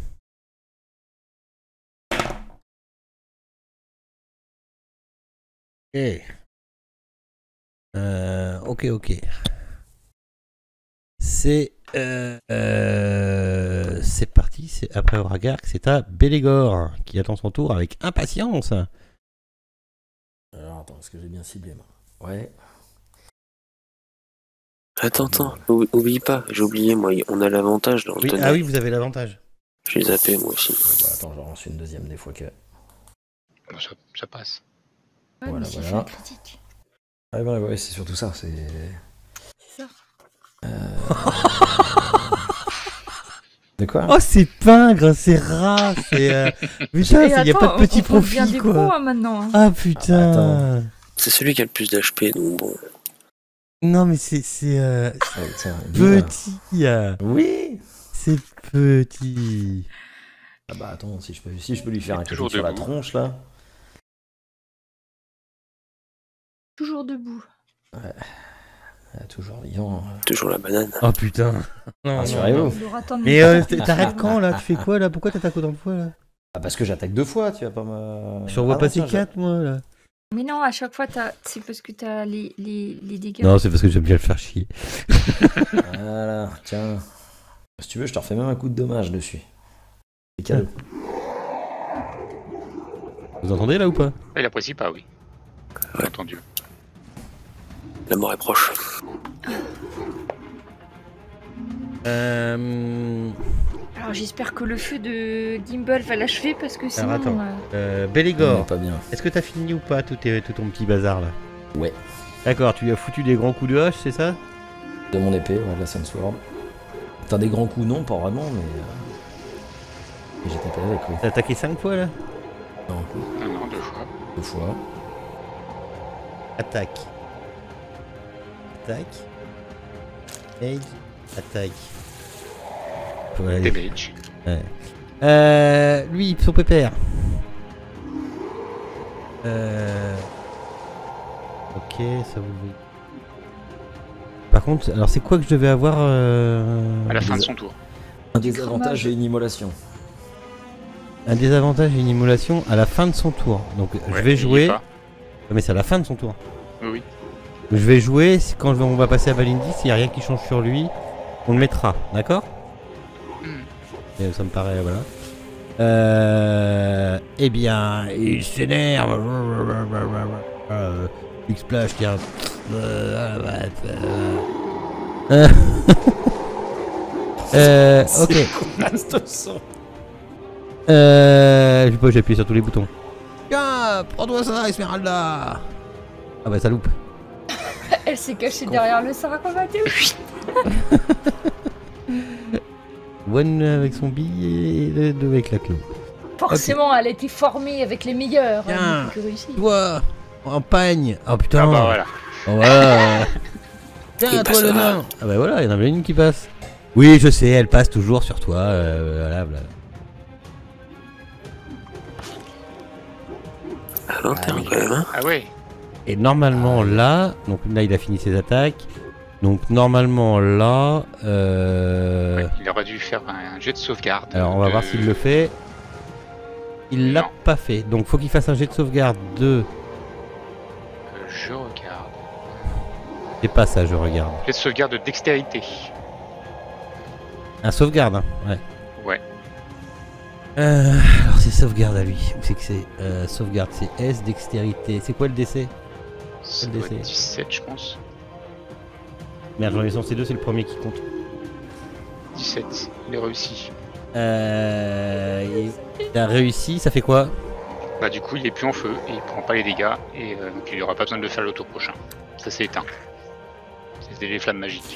Ok. Euh, ok, ok. C'est euh, euh, c'est parti. C'est après Oragark, c'est à Bélégor qui attend son tour avec impatience. Alors attends, est-ce que j'ai bien ciblé moi? Ouais. Attends, attends, ou- oublie pas, j'ai oublié, moi, on a l'avantage dans le Oui, tonnerre. ah oui, vous avez l'avantage. J'ai zappé, moi aussi. Bon, bah, attends, j'en lance une deuxième des fois que. Bon, ça, ça passe. Ouais, Voilà, mais s'il voilà. fait un critique. Ouais, ouais, ouais, c'est surtout ça, c'est. C'est ça. De quoi? Oh, c'est pingre, c'est rat, c'est. Euh... Putain, il n'y a pas de petit on, on devient profil des quoi. pros hein, maintenant. hein. Ah putain. Ah, C'est celui qui a le plus d'H P, donc bon. Non, mais c'est. C'est euh, Ouais, tiens, dis-moi. petit. euh, Oui. C'est petit. Ah bah attends, si je peux, si je peux lui faire un Toujours cadeau sur la debout. tronche là. Toujours debout. Ah, toujours vivant. Toujours la banane. Oh putain. Non, non, Rassurez-vous. non. Il aura tant de Mais euh, temps. t'arrêtes quand là? Tu fais quoi là? Pourquoi t'attaques autant de fois là? Ah parce que j'attaque deux fois, tu vas pas me. Je revois Ah, non, passer tiens, j'ai- quatre moi là. Mais non, à chaque fois, t'as- c'est parce que t'as les, les, les dégâts. Non, c'est parce que j'aime bien le faire chier. Voilà, tiens. Si tu veux, je te refais même un coup de dommage dessus. C'est cadeau. Vous entendez là ou pas? Il apprécie pas, oui. Bien entendu. La mort est proche. Euh. Alors j'espère que le feu de Gimbal va l'achever parce que sinon. attends. euh, Euh, On Bélégor, est pas bien. est-ce que t'as fini ou pas tout, tes- tout ton petit bazar là? Ouais. D'accord, tu lui as foutu des grands coups de hache, c'est ça? De mon épée, ouais, de la Sunsword. T'as des grands coups, non, pas vraiment, mais. euh, mais j'ai tapé avec, oui. T'as attaqué cinq fois là? Grands coups, Non, non, deux fois. deux fois. Attaque. Attaque. Aide. Attaque. Voilà, les- Damage. Euh, lui, son pépère. Euh... Ok, ça vous... Par contre, alors c'est quoi que je devais avoir euh... À la fin de Des- son tour. Un Du désavantage fromage. et une immolation. Un désavantage et une immolation à la fin de son tour. Donc je Ouais, vais il y est jouer... pas. Mais c'est à la fin de son tour. Oui, oui. Je vais jouer, si- quand je vais- on va passer à Balindi, s'il n'y a rien qui change sur lui, on le mettra, d'accord? Hmm. Et ça me paraît, voilà. Euh... Eh bien, il s'énerve. Euh, Big Splash, tiens. Euh, euh, euh, ok. Euh, je sais pas, j'ai appuyé sur tous les boutons. Tiens, prends-toi ça, Esmeralda. Ah bah ça loupe. Elle s'est cachée derrière le Saracomate. Oui. One avec son billet et le deux avec la clé. Forcément, elle a été formée avec les meilleurs. Elle Tiens. n'a plus que réussi. Toi, en pagne. Oh putain. Ah bah voilà. Oh, voilà. Tiens, Il toi le passera. nain. Ah bah voilà, il y en avait une qui passe. Oui, je sais, elle passe toujours sur toi. Euh, voilà, voilà. À l'intérieur quand même, hein. Ah ouais. Et normalement là, donc là il a fini ses attaques. Donc normalement là, euh... Ouais, il aurait dû faire un jet de sauvegarde. alors on va de- voir s'il le fait. Il l'a Non. pas fait. Donc faut qu'il fasse un jet de sauvegarde de. Euh, Je regarde. C'est pas ça, je regarde. Jet de sauvegarde de dextérité. Un sauvegarde, hein. Ouais. Ouais. Euh, alors c'est sauvegarde à lui. Où c'est que c'est euh, sauvegarde, c'est S, dextérité. C'est quoi le D C? Ça Le doit D C. être dix-sept, je pense. Merde, j'en ai censé deux, c'est le premier qui compte. dix-sept. Il a réussi. Euh, il il a réussi, ça fait quoi? Bah du coup, il est plus en feu et il prend pas les dégâts et euh, donc il n'y aura pas besoin de le faire le tour prochain. Ça s'est éteint. C'était les flammes magiques.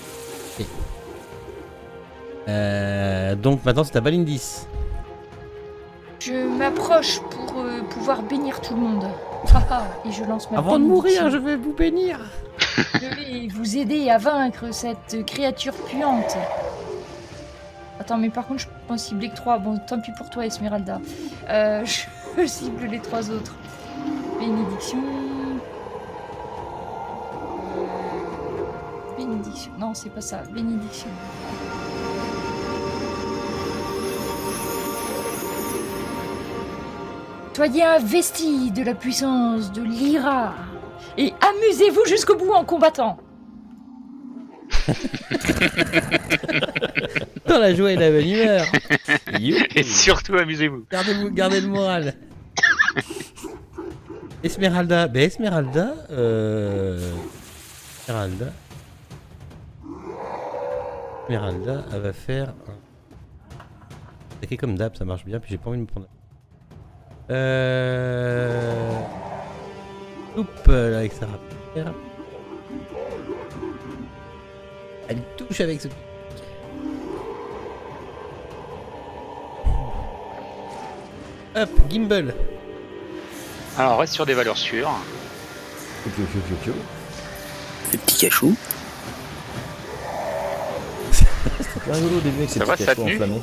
Euh, donc maintenant c'est à Balindis. Je m'approche pour euh, pouvoir bénir tout le monde. Ah, ah, et je lance ma Avant de mourir, bénédiction. je vais vous bénir. Je vais vous aider à vaincre cette créature puante. Attends, mais par contre, je pense cibler que trois. Bon, tant pis pour toi, Esmeralda. Euh, je cible les trois autres. Bénédiction. Bénédiction. Non, c'est pas ça. Bénédiction. Soyez investis de la puissance de l'Ira et amusez-vous jusqu'au bout en combattant. Dans la joie et la bonne humeur. Et surtout, amusez-vous. Gardez, gardez le moral. Esmeralda, ben Esmeralda, euh... Esmeralda, Esmeralda, elle va faire un... attaquer comme d'hab, ça marche bien, puis j'ai pas envie de me prendre... Euh... Oups, là, avec sa rapière. Elle touche avec ce... Hop, Gimbal. Alors, on reste sur des valeurs sûres. Pio, pio, pio, pio. Le petit cachou. C'était pas rigolo au début avec ces Ça va, petits ça a cachous tenu enflammés.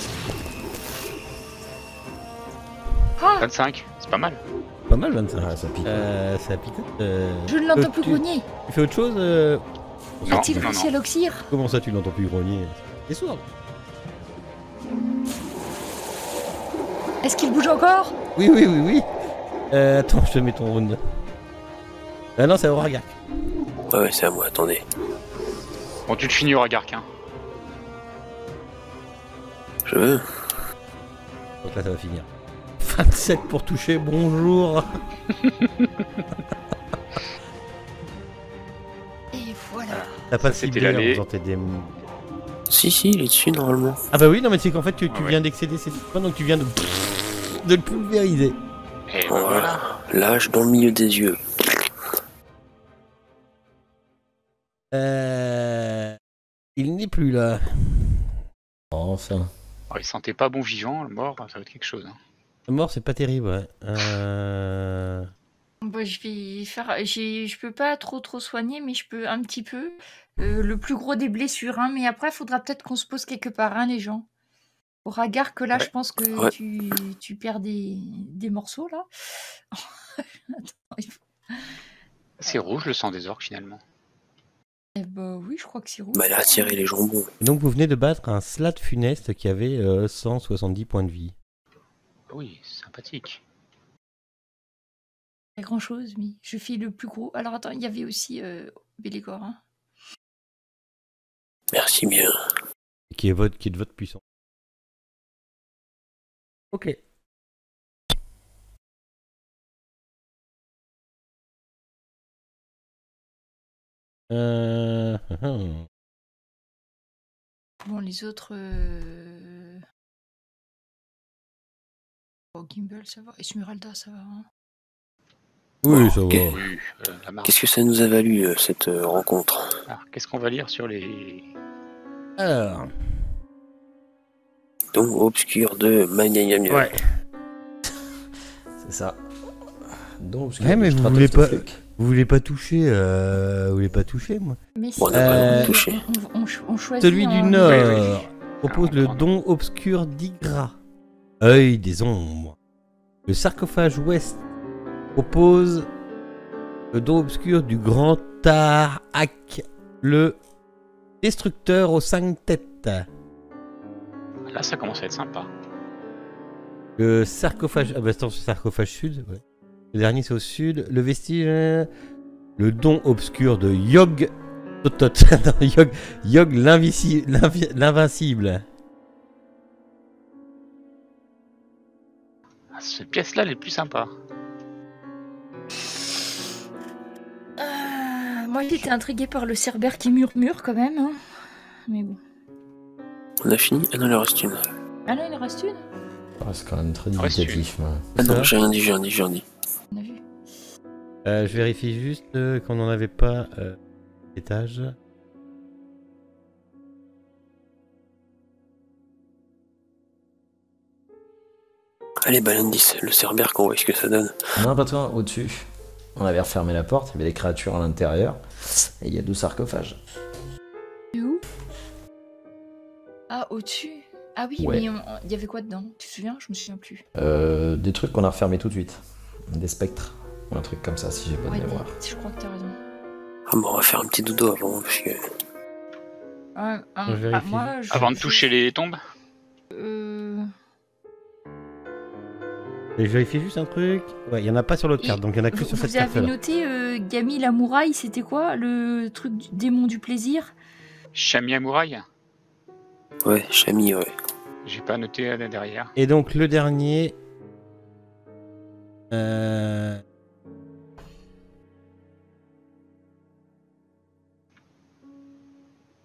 Ah, vingt-cinq, c'est pas mal. Pas mal, vingt-cinq. Ah, ça pique. Euh, ça picote. Euh... je ne l'entends euh, plus tu- grogner. Tu fais autre chose euh... Non, A-t-il non, réussi non. à l'oxyre? Comment ça, tu l'entends plus grogner? T'es sourd. Est-ce qu'il bouge encore? Oui, oui, oui, oui. Euh, attends, je te mets ton round. Ah non, c'est Auragark. Ouais, ouais, c'est à moi, attendez. Bon, tu te finis au Ragark, hein. Je veux. Donc là, ça va finir. vingt-sept pour toucher, bonjour. Et voilà. T'as pas Ça, c'était ciblé en l'allée. faisant tes dé- Si, si, il est dessus normalement. Ah bah oui, non mais c'est qu'en fait tu, tu Ah ouais. viens d'excéder ces points, donc tu viens de, de le pulvériser. Et voilà. Voilà. Lâche dans le milieu des yeux. Euh... Il n'est plus là. Enfin. Oh, il sentait pas bon vivant, le mort, ça va être quelque chose. Hein. Le mort, c'est pas terrible, ouais. Euh... Bah, je vais faire. j'ai- Je peux pas trop trop soigner, mais je peux un petit peu. Euh, le plus gros des blessures, hein. Mais après, il faudra peut-être qu'on se pose quelque part, hein, les gens. Au regard que là, Ouais. je pense que Ouais. tu, tu perds des, des morceaux là. Attends, il faut- C'est rouge le sang des orques finalement. Eh bah oui, je crois que c'est rouge. Bah, il a attiré les jambons. Et donc vous venez de battre un Slat funeste qui avait euh, cent soixante-dix points de vie. Oui, sympathique. Pas grand chose, mais je fais le plus gros. Alors attends, il y avait aussi euh, Bélégor. Hein. Merci bien. Qui est, votre, qui est de votre puissance. Ok. Euh... Bon, les autres. Euh... Oh, Gimbal, ça va. Esmeralda, ça va. Hein. Oui, ça ok. va. Oui, euh, la marque. Qu'est-ce que ça nous a valu, euh, cette euh, rencontre? Alors, qu'est-ce qu'on va lire sur les. Alors... Donc, obscur de Magnaniamia. Ouais. C'est ça. Donc, Ouais, mais vous voulez pas- Vous voulez pas toucher, euh... vous voulez pas toucher, moi. Mais si, Bon, on n'a Euh, pas le touché. on, on, on choisit. Celui en- du Nord Oui, oui. propose Ah, on le prend. don obscur d'Igra, œil des ombres. Le sarcophage ouest propose le don obscur du grand Tarak, le destructeur aux cinq têtes. Là, ça commence à être sympa. Le sarcophage, ah bah attends, c'est sarcophage sud, ouais. Le dernier c'est au sud. Le vestige, euh, le don obscur de Yog, Totot, non, Yog, Yog l'invisi- l'invi- l'invincible. Ah, cette pièce-là, elle est plus sympa. Euh, moi, j'étais intriguée par le cerbère qui murmure quand même. Hein. Mais bon. On a fini? Ah non, il en reste une. Ah non, il en reste une. Ah, c'est quand même très Reste dubitatif. moi. Ah Ça non, j'ai rien dit, j'ai rien dit, j'ai rien dit. On a vu. Euh, je vérifie juste euh, qu'on n'en avait pas euh, étage. Allez, bah l'indice, le cerbère, qu'on voit ce que ça donne. Non, pas toi, au-dessus. On avait refermé la porte, il y avait des créatures à l'intérieur. Et il y a deux sarcophages. Et où? Ah, au-dessus. Ah oui, Ouais. mais on- il y avait quoi dedans? Tu te souviens? Je me souviens plus. Euh, des trucs qu'on a refermés tout de suite. Des spectres. Ou un truc comme ça, si j'ai pas Ouais, de mémoire. je crois que t'as raison. Ah bon, on va faire un petit dodo avant, parce que... Ah, ah, Je ah, vérifie. moi, je- Avant de je- toucher les tombes. Euh... Et je vérifie juste un truc. Ouais, il y en a pas sur l'autre Et carte, donc il y en a que Vous, sur cette vous avez carte-là. noté euh, Gami la Mouraille, c'était quoi? Le truc du démon du plaisir? Shamia Mouraille. Ouais, Chami, ouais. J'ai pas noté euh, derrière. Et donc le dernier. Euh...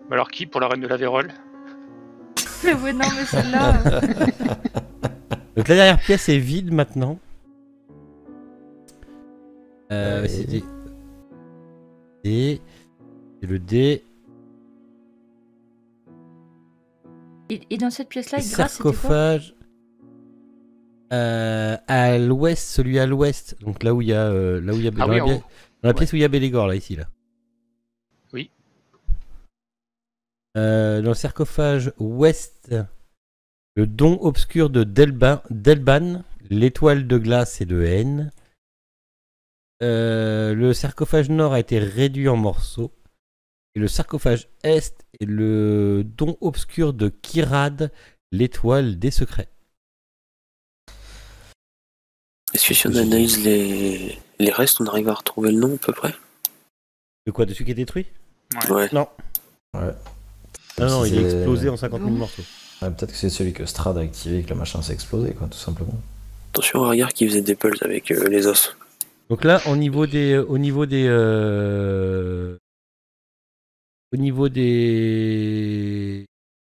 Alors qui pour la reine de la Vérole? Mais ouais, non, mais celle-là. euh, Donc la dernière pièce est vide maintenant. Euh, Ouais. c'est des... Et... c'est le dé. Et, et dans cette pièce-là, Le il grâce, c'était quoi? sarcophage. Euh, à l'ouest, celui à l'ouest. Donc là où il y a... euh, là où il y a... Ah dans oui, la, en pi- haut. dans la Ouais. pièce où il y a Bélégor, là, ici, là. Oui. Euh, dans le sarcophage ouest, le don obscur de Delban, Delban l'étoile de glace et de haine. Euh, le sarcophage nord a été réduit en morceaux. Et le sarcophage est est le don obscur de Kirad, l'étoile des secrets. Est-ce que si on analyse les... les restes, on arrive à retrouver le nom à peu près? De quoi? De celui qui est détruit? Ouais. Ouais. Non. Ouais. Ah non, Si il est c'est- explosé en cinquante mille Bon. morceaux. Ouais, peut-être que c'est celui que Strad a activé et que le machin s'est explosé, quoi, tout simplement. Attention au regard qui faisait des pulses avec euh, les os. Donc là, au niveau des, au niveau des, euh, au niveau des,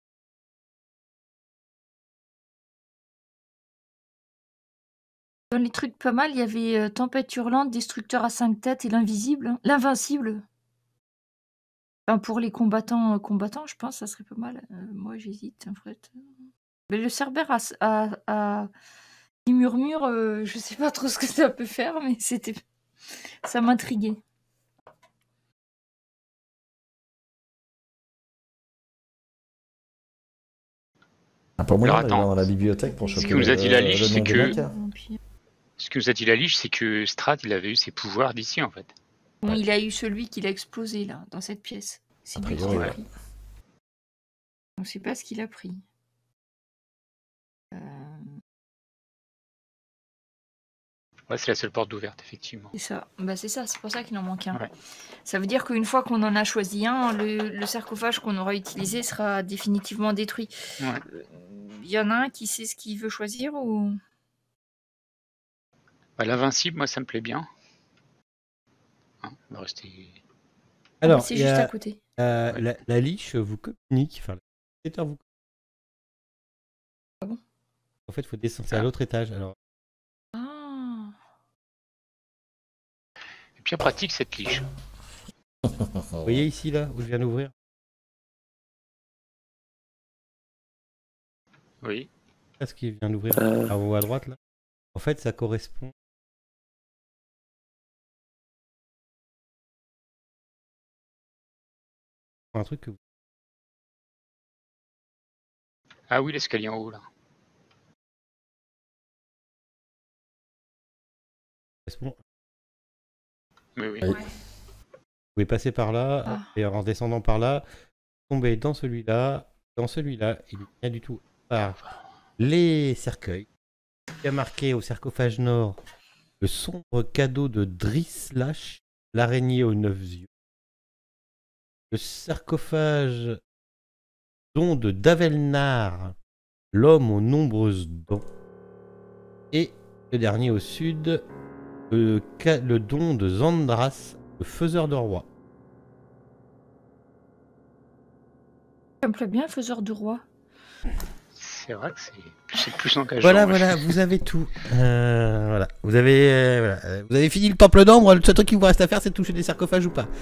Dans les trucs pas mal, il y avait euh, Tempête hurlante, Destructeur à cinq têtes et l'Invisible. hein. L'Invincible. Enfin, pour les combattants, euh, combattants, je pense, ça serait pas mal. Euh, moi, j'hésite, en fait. Mais le Cerbère a, a, a... il murmure, euh, je sais pas trop ce que ça peut faire, mais c'était, ça m'intriguait. Ah, pas moyen Alors, d'aller attends. dans la bibliothèque pour Ce choper que nous a le- dit la le liche, nom c'est des que- vainqueurs. Ce que nous a dit la liche, c'est que Strad, il avait eu ses pouvoirs d'ici, en fait. Bon, Ouais. il a eu celui qu'il a explosé, là, dans cette pièce. C'est A lui qui priori, l'a ouais. pris. On sait pas ce qu'il a pris. Euh, Ouais, c'est la seule porte ouverte, effectivement. c'est ça. Bah, c'est ça, c'est pour ça qu'il en manque un. Ouais. Ça veut dire qu'une fois qu'on en a choisi un, le, le sarcophage qu'on aura utilisé sera définitivement détruit. Ouais. Il y en a un qui sait ce qu'il veut choisir ou... Bah, L'Invincible, moi, ça me plaît bien. Hein, on va rester... alors, c'est il y juste a, à côté. euh, Ouais. la, la liche vous communique, enfin, l'éditeur vous. Ah bon? En fait, il faut descendre c'est à Ah. l'autre étage. Alors, Ah. Et puis, pratique, cette liche. vous voyez ici là où je viens d'ouvrir. Oui. Là, ce qui vient d'ouvrir Euh. en haut à droite là. En fait, ça correspond. à un truc que vous. Ah oui, l'escalier en haut, là. correspond- Oui, oui. Oui. Vous pouvez passer par là Ah. et en descendant par là, tomber dans celui-là, dans celui-là, il n'y a rien du tout. Par les cercueils. Il y a marqué au sarcophage nord le sombre cadeau de Drislash, l'araignée aux neuf yeux. Le sarcophage don de Davelnar, l'homme aux nombreuses dents. Et le dernier au sud, le, ca- le don de Zandras, le faiseur de roi. Ça me plaît bien, faiseur de roi. C'est vrai que c'est c'est plus engageant. Voilà, ouais. voilà, vous avez tout. Euh, voilà, vous avez, euh, voilà. Euh, vous avez fini le temple d'ambre. Le seul truc qu'il vous reste à faire, c'est de toucher des sarcophages ou pas.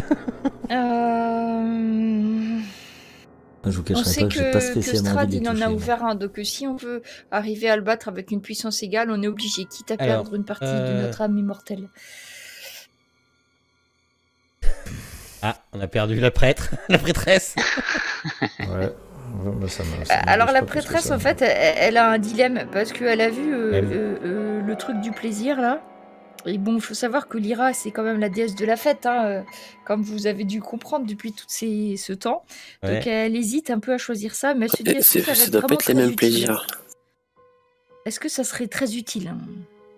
Euh... Je vous On cacherai sait pas que j'ai pas que, que spécialement Strad, envie de il les en toucher. a moi. ouvert un, donc euh, si on veut arriver à le battre avec une puissance égale, on est obligé, quitte à Alors, perdre une partie euh, de notre âme immortelle. Ah, on a perdu la prêtre, la prêtresse. Ouais. Ouais, mais ça me- ça Euh, me Alors touche la pas plus que prêtresse, ça. en fait, elle, elle a un dilemme, parce qu'elle a vu euh, Elle. euh, euh, le truc du plaisir, là. Et bon, il faut savoir que Lyra, c'est quand même la déesse de la fête, hein, euh, comme vous avez dû comprendre depuis tout ces, ce temps. Ouais. Donc elle hésite un peu à choisir ça, mais elle se dit, Et est-ce que c'est- ça va Ça être doit pas vraiment être les très mêmes utile plaisirs. Est-ce que ça serait très utile hein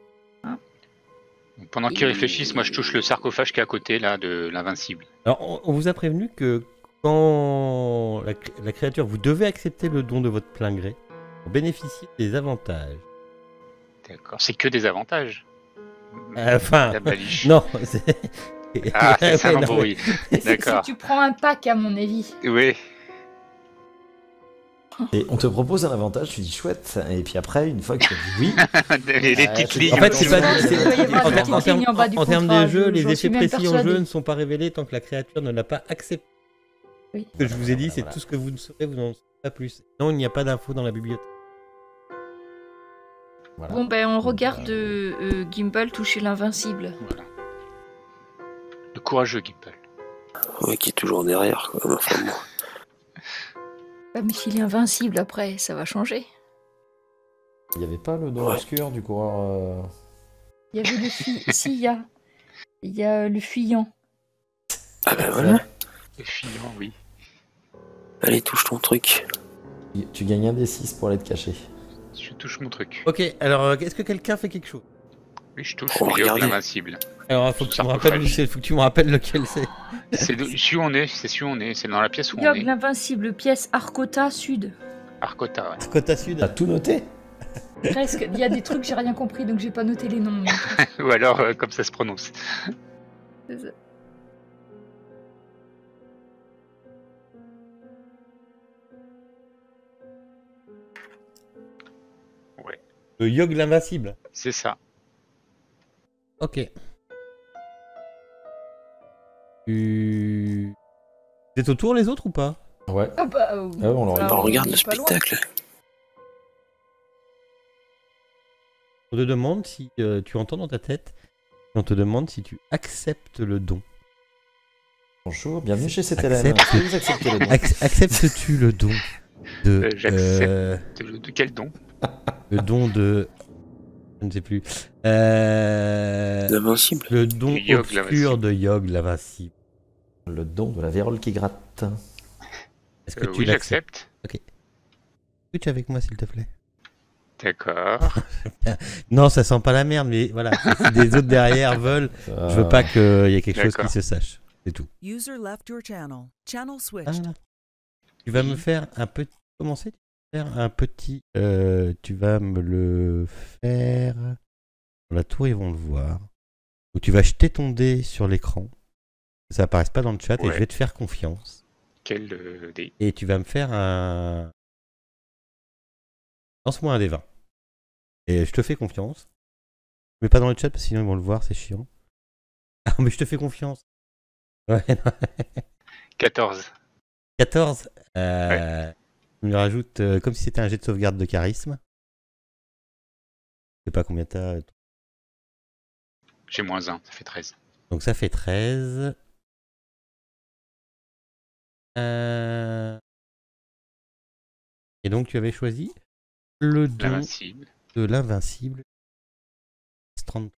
Donc, pendant qu'ils réfléchissent, moi, je touche le sarcophage qui est à côté, là, de l'Invincible. Alors, on, on vous a prévenu que quand la, cré- la créature, vous devez accepter le don de votre plein gré pour bénéficier des avantages. D'accord. C'est que des avantages. Euh, Enfin, La baliche. non, c'est- Ah, c'est ça Ouais, non, l'embrouille. C'est- D'accord. Tu prends un pack, à mon avis. Oui. Et on te propose un avantage, tu dis chouette, et puis après, une fois que tu as dit oui, les, les Ah, petites c'est- lignes. En fait, c'est pas Je pense c'est- qu'il doit y avoir en une termes- en petite termes ligne en bas du en termes contrat, des jeux, je- les j'en effets suis même précis en persuadée. jeu ne sont pas révélés tant que la créature ne l'a pas accepté. Oui. Ce que je vous ai dit, Voilà, c'est voilà. tout ce que vous ne saurez, vous n'en saurez pas plus. Non, il n'y a pas d'infos dans la bibliothèque. voilà. Bon, ben, on regarde euh, euh, Gimbal toucher l'invincible. Voilà. Le courageux Gimbal. Ouais, qui est toujours derrière, quoi. Enfin, bon. Ah, mais s'il est invincible après, ça va changer. Il n'y avait pas le don Ouais. obscur du coureur. euh, Il y avait le fui... si, il y a. Il y a le fuyant. Ah ben voilà. Le fuyant, oui. Allez, touche ton truc. Tu gagnes un des six pour aller te cacher. Je touche mon truc. Ok, alors euh, est-ce que quelqu'un fait quelque chose? Oui, je touche Oh, le Yogg regardez. l'invincible. Alors, faut que, tu me Sarcophage. rappelles, c'est- faut que tu me rappelles lequel c'est. C'est de- celui où on est, c'est celui où on est. C'est dans la pièce où on Yogg est. l'invincible, pièce Arcota Sud. Arcota, ouais. Côte Sud. T'as tout noté? Presque. Il y a des trucs, j'ai rien compris, donc j'ai pas noté les noms. mais- Ou alors, euh, comme ça se prononce. C'est ça. Le Yogg l'invincible. C'est ça. Ok. Tu... Vous êtes autour les autres ou pas? Ouais. Ah bah, euh, Ah ouais, on le bah, regarde. Bah, on regarde est le pas loin. spectacle. On te demande si euh, tu entends dans ta tête, et on te demande si tu acceptes le don. Bonjour, bienvenue chez C T L M. Accepte. Est-ce que vous acceptez le don? Ac- Acceptes-tu le don de... Euh, j'accepte. euh, De, de quel don? le don de... Je ne sais plus. Euh, L'invincible. le don Du Yogg obscur l'invincible. de Yogg l'invincible. Le don de la vérole qui gratte. Est-ce que Euh, tu oui, l'acceptes? j'accepte. Switch avec moi s'il te plaît. D'accord. Non, ça sent pas la merde, mais voilà. Si des autres derrière veulent, je veux pas qu'il y ait quelque chose qui D'accord. se sache. C'est tout. User left your channel. Channel Ah, switched. là. Tu vas me faire un petit. Commencer. Tu vas me faire un petit. euh, tu vas me le faire. Dans la tour, ils vont le voir. Ou tu vas jeter ton dé sur l'écran. Que ça apparaisse pas dans le chat et Ouais. je vais te faire confiance. Quel euh, dé? Et tu vas me faire un. Lance-moi un dé vingt. Et je te fais confiance. Mais pas dans le chat parce que sinon ils vont le voir, c'est chiant. Ah, mais je te fais confiance. Ouais, non. quatorze. quatorze. Euh, Tu me le rajoutes euh, comme si c'était un jet de sauvegarde de charisme. Je sais pas combien t'as. J'ai moins un, ça fait treize. Donc ça fait treize. Euh, Et donc tu avais choisi le don L'invincible. de l'invincible. trente.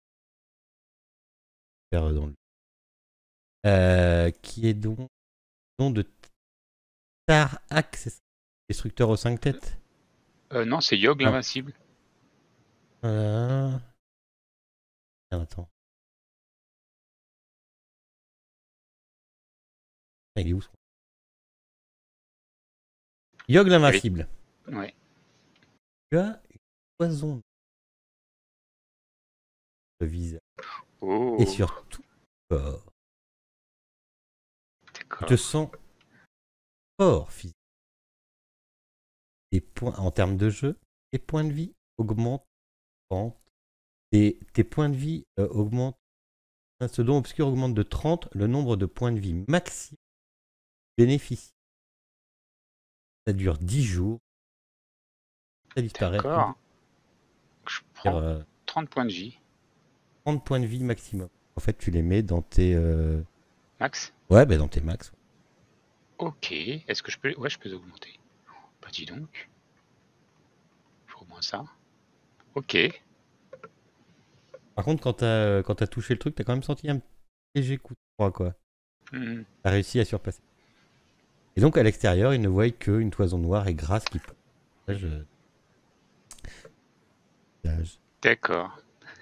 Faire dans le- Euh, qui est donc don de Tarak, c'est ça, destructeur aux cinq têtes. Euh, non, c'est Yogg Non. l'invincible. Voilà. Tiens, attends. Ah, il est où son... Yogg l'invincible. Ouais. Tu as une poison le visage Oh. et sur tout le corps. Tu D'accord. te sens fort physique. Tes points, en termes de jeu, tes points de vie augmentent. Tes, tes points de vie euh, augmentent. Ce don obscur augmente de trente le nombre de points de vie maxi bénéficie. Ça dure dix jours. Ça disparaît. D'accord. Je C'est-à-dire, prends euh, trente points de vie. trente points de vie maximum. En fait, tu les mets dans tes. euh, Max? Ouais, bah dans tes max. Ok. Est-ce que je peux... Ouais, je peux les augmenter. Bah dis donc. Je au moins ça. Ok. Par contre, quand t'as quand t'as touché le truc, t'as quand même senti un léger coup de froid, quoi. Hmm. T'as réussi à surpasser. Et donc, à l'extérieur, ils ne voient qu'une toison noire et grasse qui peut. Là, je... Visage. D'accord.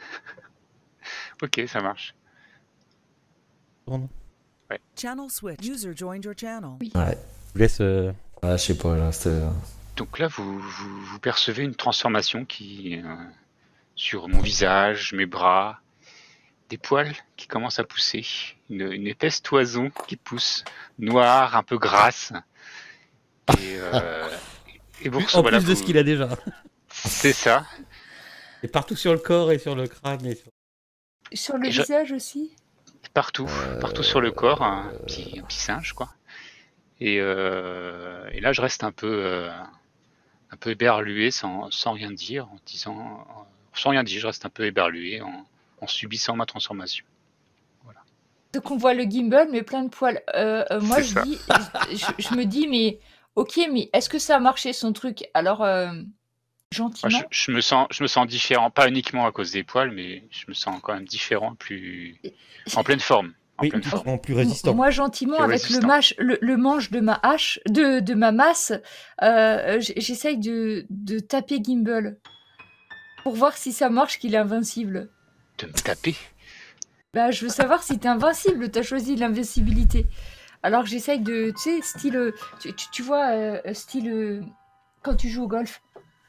Ok, ça marche. Tourne. Channel switched. User joined your channel. Ouais. Je vous laisse. euh, Ah, je sais pas, là, c'était. Donc là, vous, vous, vous percevez une transformation qui euh, sur mon visage, mes bras, des poils qui commencent à pousser une, une épaisse toison qui pousse, noire, un peu grasse. Et, euh, et vous, En voilà, plus de vous- ce qu'il a déjà. c'est ça. Et partout sur le corps et sur le crâne. Et sur... Sur le Et je- visage aussi. Partout, partout sur le corps, un petit, un petit singe, quoi. Et, euh, et là, je reste un peu, euh, un peu éberlué, sans, sans rien dire, en disant, sans rien dire, je reste un peu éberlué en, en subissant ma transformation. Donc on voit le gimbal, mais plein de poils. Euh, euh, moi, C'est je, ça. dis, je, je me dis, mais ok, mais est-ce que ça a marché son truc? Alors, euh, Moi, gentiment. je, je me sens, je me sens différent, pas uniquement à cause des poils, mais je me sens quand même différent, plus en pleine forme, en Oui, pleine forme. vraiment plus résistant. Moi, gentiment, Plus avec le, résistant. mâche, le, le manche de ma hache, de, de ma masse, euh, j- j'essaye de, de taper Gimbal pour voir si ça marche, qu'il est invincible. De me taper. Bah, je veux savoir si t'es invincible, t'as choisi l'invincibilité. Alors que j'essaye de, tu sais, style, euh, tu, tu, tu vois, euh, style, euh, quand tu joues au golf.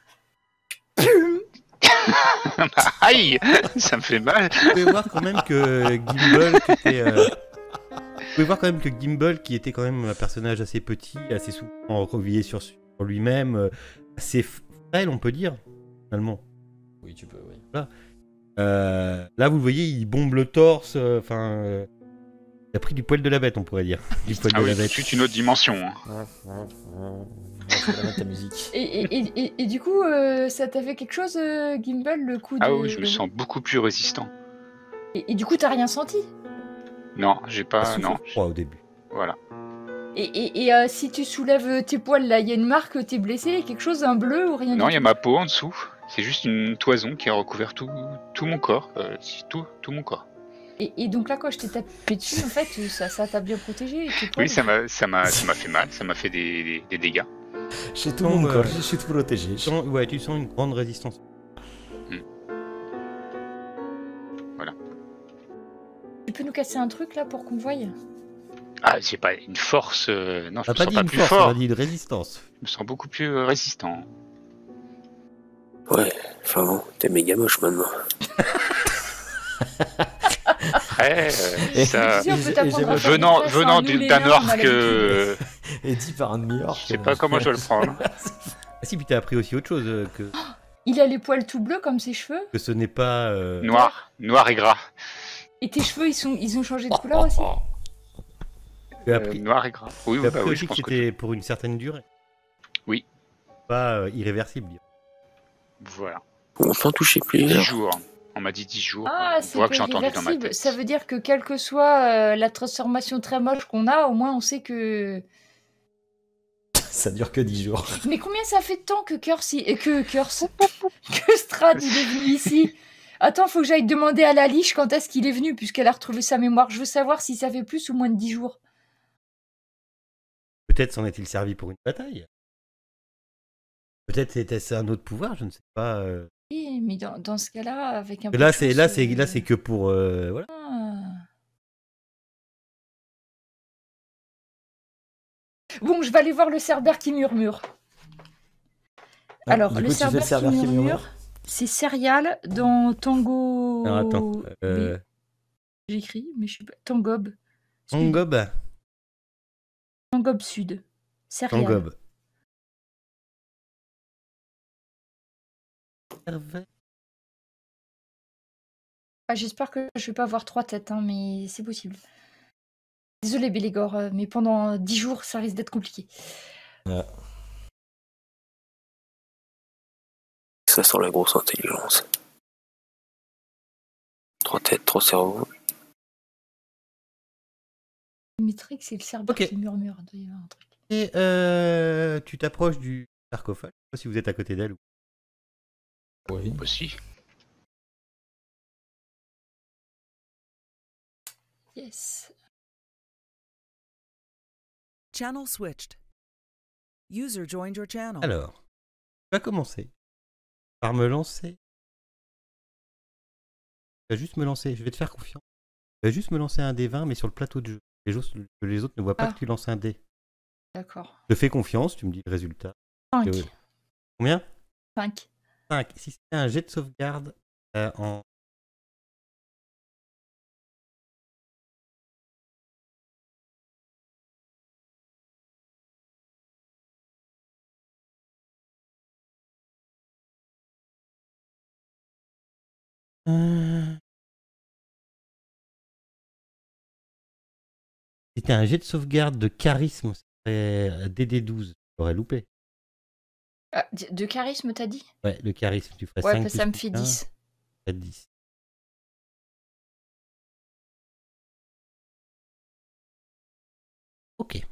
Aïe, ça me fait mal. Vous pouvez voir quand même que Gimbal, qui était, euh, vous pouvez voir quand même que Gimbal, qui était quand même un personnage assez petit, assez souvent recroquevillé sur, sur lui-même, euh, assez frêle, on peut dire, finalement. Oui, tu peux, oui. Euh, là, vous le voyez, il bombe le torse. Enfin, euh, il a pris du poil de la bête, on pourrait dire. Du poil Ah de oui, la tout de bête. suite une autre dimension. hein. Tu vas mettre ta musique. Et, et, et, et, et du coup, euh, ça t'a fait quelque chose, euh, Gimbal, le coup de... Ah oui, je me sens beaucoup plus résistant. Et, et du coup, t'as rien senti? Non, j'ai Pas pas, non, froid au début. voilà. Et, et, et euh, si tu soulèves tes poils, là, il y a une marque, t'es blessé, quelque chose, un bleu ou rien Non, du il y a tout? ma peau en dessous. C'est juste une toison qui a recouvert tout, tout mon corps, euh, tout, tout mon corps. Et, et donc là, quand je t'ai tapé dessus, en fait, ça ça t'a bien protégé, tes poils? Oui, ça m'a, ça m'a, ça m'a fait mal, ça m'a fait des, des, des dégâts. J'ai tout Non, mon euh, corps, je suis tout protégé. Tu sens, ouais, tu sens une grande résistance. Tu peux nous casser un truc, là, pour qu'on voie? Ah, j'ai pas une force. euh, non, je On me n'a pas sens dit pas une plus force, on fort. a dit une résistance. Je me sens beaucoup plus euh, résistant. Ouais, enfin bon, t'es méga moche maintenant. Après, euh, ça, Tu sais, on peut t'apprendre à et faire des venant, tresses, venant hein, nous, du- les d'un nains, on a orc, l'habitude. euh, Et dit par un demi-orc. je sais pas comment je dois le prendre. Ah si, puis t'as appris aussi autre chose, euh, que, Il a les poils tout bleus comme ses cheveux. que ce n'est pas... euh, Noir, noir et gras. Et tes cheveux, ils, sont, ils ont changé de couleur aussi. Tu as Euh, appris, noir et gras. Oui, tu oui, as bah appris oui, aussi je que pense que c'était pour une certaine durée. Oui. Pas euh, irréversible. voilà. On s'en touchait dix plusieurs. jours. On m'a dit dix jours. Ah, Une c'est voix pas que j'ai entendue dans ma irréversible. tête. Ça veut dire que quelle que soit euh, la transformation très moche qu'on a, au moins on sait que... Ça dure que dix jours. Mais combien ça fait de temps que Curse... et que Curse... que Strad, il est venu ici? Attends, faut que j'aille demander à la liche quand est-ce qu'il est venu, puisqu'elle a retrouvé sa mémoire. Je veux savoir si ça fait plus ou moins de dix jours. Peut-être s'en est-il servi pour une bataille. Peut-être était-ce un autre pouvoir, je ne sais pas. euh. Oui, mais dans, dans ce cas-là, avec un peu Là, de c'est chance, là, c'est euh, là, c'est que pour euh, voilà. ah. Bon, je vais aller voir le cerbère qui murmure. Alors, du le coup, tu fais le cerbère, cerbère qui qui murmure, murmure. c'est céréales dans Tango... Alors attends. Euh, B. J'écris, mais je suis pas... Tangob. Sud. Tangob. Tangob Sud. Céréales. Tangob. Hervé. Ah, j'espère que je vais pas avoir trois têtes, hein, mais c'est possible. Désolé, Bélégor, euh, mais pendant dix jours, ça risque d'être compliqué. Ouais. Ça sent la grosse intelligence. Trois têtes, trois cerveaux. Métrix, c'est le cerbère Ok. qui murmure. Il doit y avoir un truc. Et euh, tu t'approches du sarcophage. Je sais pas si vous êtes à côté d'elle. ou- Oui. Aussi. Yes. Channel switched. User joined your channel. Alors, tu vas commencer par me lancer. Tu vas juste me lancer. Je vais te faire confiance. Tu vas juste me lancer un dé vingt, mais sur le plateau de jeu. Les autres, les autres ne voient pas Ah. que tu lances un dé. D'accord. Je te fais confiance. Tu me dis le résultat. cinq. Euh, Combien? cinq. cinq. Si c'est un jet de sauvegarde euh, en Euh, C'était un jet de sauvegarde de charisme, ça serait D D douze. Tu l'aurais loupé. Ah, d- de charisme, t'as dit? Ouais, le charisme, tu ferais Ouais, cinq parce que plus ça me ton fait quinze, dix. ça ferait dix. Ok.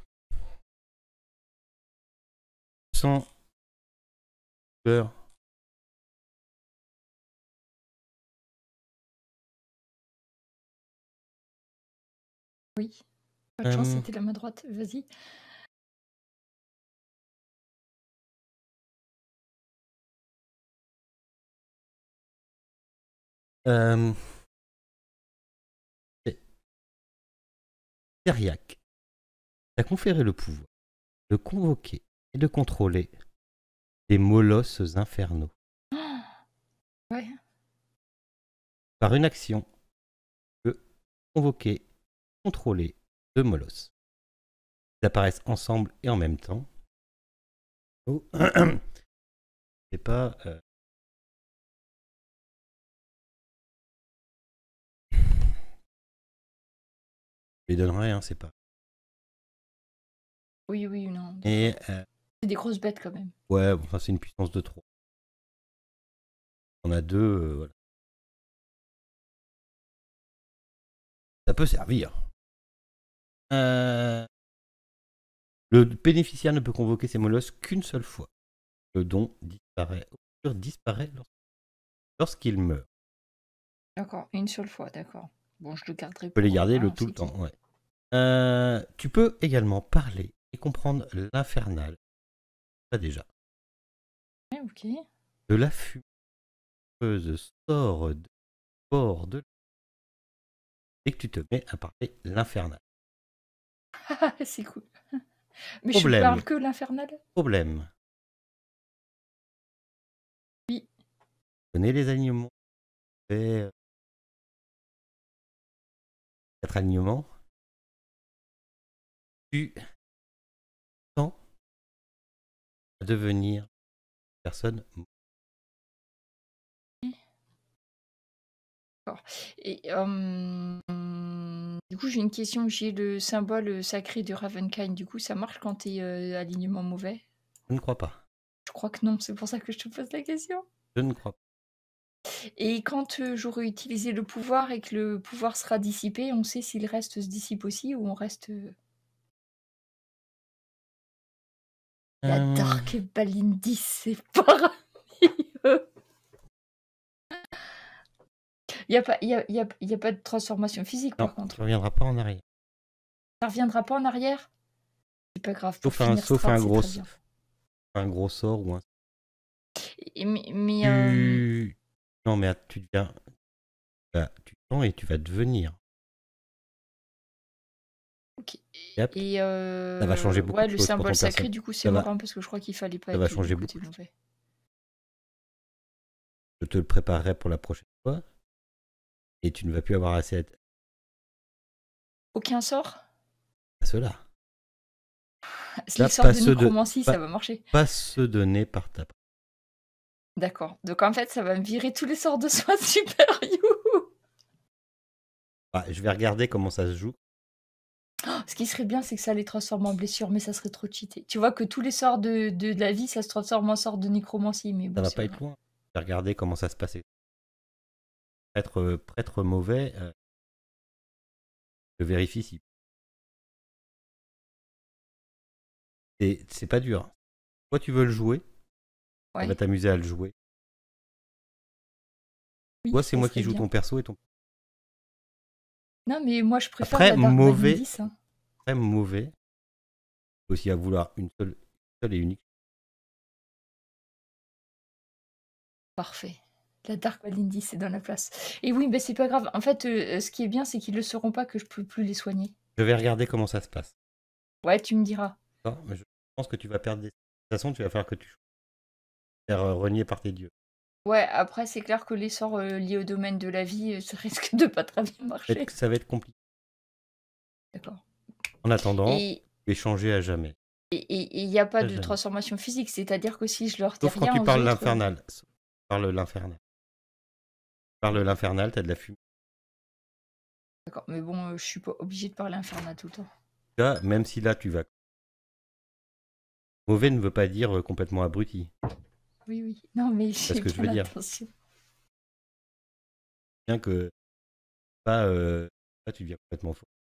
Sans peur. Oui. Pas de chance, Euh, c'était la main droite. Vas-y. euh, Thériaque t'a conféré le pouvoir de convoquer et de contrôler des molosses infernaux. Oh, ouais. Par une action, tu peux convoquer, contrôler deux molosses. Ils apparaissent ensemble et en même temps. Oh. C'est pas. Euh... Je les donnerai, hein, c'est pas. Oui, oui, non. Et euh, C'est des grosses bêtes quand même. ouais, bon, enfin, c'est une puissance de trois. On a deux, euh, voilà. Ça peut servir. Euh, Le bénéficiaire ne peut convoquer ses molosses qu'une seule fois. Le don disparaît, disparaît lors- lorsqu'il meurt. D'accord, une seule fois, d'accord. Bon, je le garderai Tu peux les pour garder moi, le hein, tout le c'est tout. temps. Ouais. Euh, tu peux également parler et comprendre l'infernal. Pas déjà. Ouais, ok. De la fumeuse sort de bord de et que tu te mets à parler l'infernal. C'est cool. Mais je Problème. parle que l'infernal? Problème. Oui. Tu connais les alignements? Fais, euh, Quatre alignements. Tu tends à devenir une personne. D'accord. Et euh, du coup, j'ai une question. J'ai le symbole sacré de Ravenkind. Du coup, ça marche quand t'es euh, alignement mauvais? Je ne crois pas. Je crois que non. C'est pour ça que je te pose la question. Je ne crois pas. Et quand euh, j'aurai utilisé le pouvoir et que le pouvoir sera dissipé, on sait si le reste se dissipe aussi ou on reste. euh, La Euh, Dark Balindis, c'est parmi Il n'y a, pas- y a, y a- y a pas de transformation physique, Non, par contre. tu ne reviendras pas en arrière. Ça reviendra pas en arrière? C'est pas grave. Pour Sauf un, finir sauf Strahd, un, c'est gros, très bien. un gros sort ou un. Et- mais mais, euh, Tu... Non, mais att- tu deviens. Bah, tu tends et tu vas devenir. ok. Yep. Et euh, Ça va changer beaucoup ouais, de le choses pour symbole ton sacré, personnage. du coup, c'est Ça va- mort, hein, parce que je crois qu'il fallait pas ça va être changer du côté beaucoup. mauvais. Je te le préparerai pour la prochaine fois. Et tu ne vas plus avoir assez Aucun sort? à cela. Les Là, sorts pas de ceux de- nécromancie, pas- ça va marcher. Pas se donner par ta. D'accord. Donc en fait, ça va me virer tous les sorts de soins super you. Ah, je vais regarder comment ça se joue. Ce qui serait bien, c'est que ça les transforme en blessures, mais ça serait trop cheaté. Tu vois que tous les sorts de, de, de la vie, ça se transforme en sorts de nécromancie, mais Ça bon, va c'est pas pas être grave. loin. Je vais regarder comment ça se passait. Prêtre, euh, prêtre mauvais. euh, Je vérifie si. Et c'est pas dur. Toi, tu veux le jouer. Ouais. Ça va t'amuser à le jouer. Oui, Toi, c'est ça moi qui serait joue bien. ton perso et ton. Non, mais moi, je préfère Après, la Dark mauvais. Balindis, hein. Très mauvais. Il faut aussi à vouloir une seule, une seule et unique. Parfait. La Dark Balindis, c'est dans la place. Et oui, mais c'est pas grave. En fait, euh, ce qui est bien, c'est qu'ils ne le sauront pas que je peux plus les soigner. Je vais regarder comment ça se passe. Ouais, tu me diras. D'accord, mais je pense que tu vas perdre des. De toute façon, tu vas faire que tu faire euh, renier par tes dieux. Ouais, après, c'est clair que les sorts euh, liés au domaine de la vie, euh, ça risque de pas très bien Ça va marcher. être- Ça va être compliqué. D'accord. En attendant, Et tu es changé à jamais. il n'y a pas À de jamais. transformation physique, c'est-à-dire que si je leur dis Sauf quand rien tu aux parles autres, euh, l'infernal. Sauf quand tu parles l'infernal. Parle l'infernal, t'as de la fumée. D'accord, mais bon, euh, je suis pas obligée de parler infernal tout le temps. Là, même si là tu vas. Mauvais ne veut pas dire euh, complètement abruti. Oui, oui. Non, mais C'est ce j'ai que je bien veux dire. l'intention. Bien que pas, euh, là tu deviens complètement faux.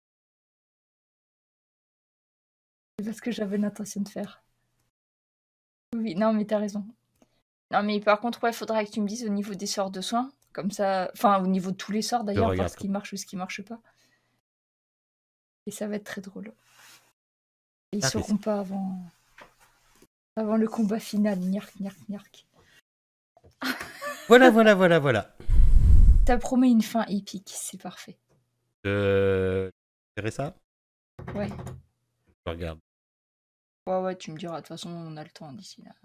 C'est parce que j'avais l'intention de faire. Oui, non, mais t'as raison. Non, mais par contre, ouais, faudrait que tu me dises au niveau des sorts de soins. Comme ça. Enfin, au niveau de tous les sorts d'ailleurs, voir regarde ce qui pas. marche ou ce qui marche pas. Et ça va être très drôle. Et ils Ah, mais sauront pas avant. Avant le combat final. Niark, niark, niark. Voilà, voilà, voilà, voilà. T'as promis une fin épique, c'est parfait. Euh... Tu verrais ça? Ouais. Je regarde. Ouais, ouais, tu me diras. De toute façon, on a le temps d'ici là.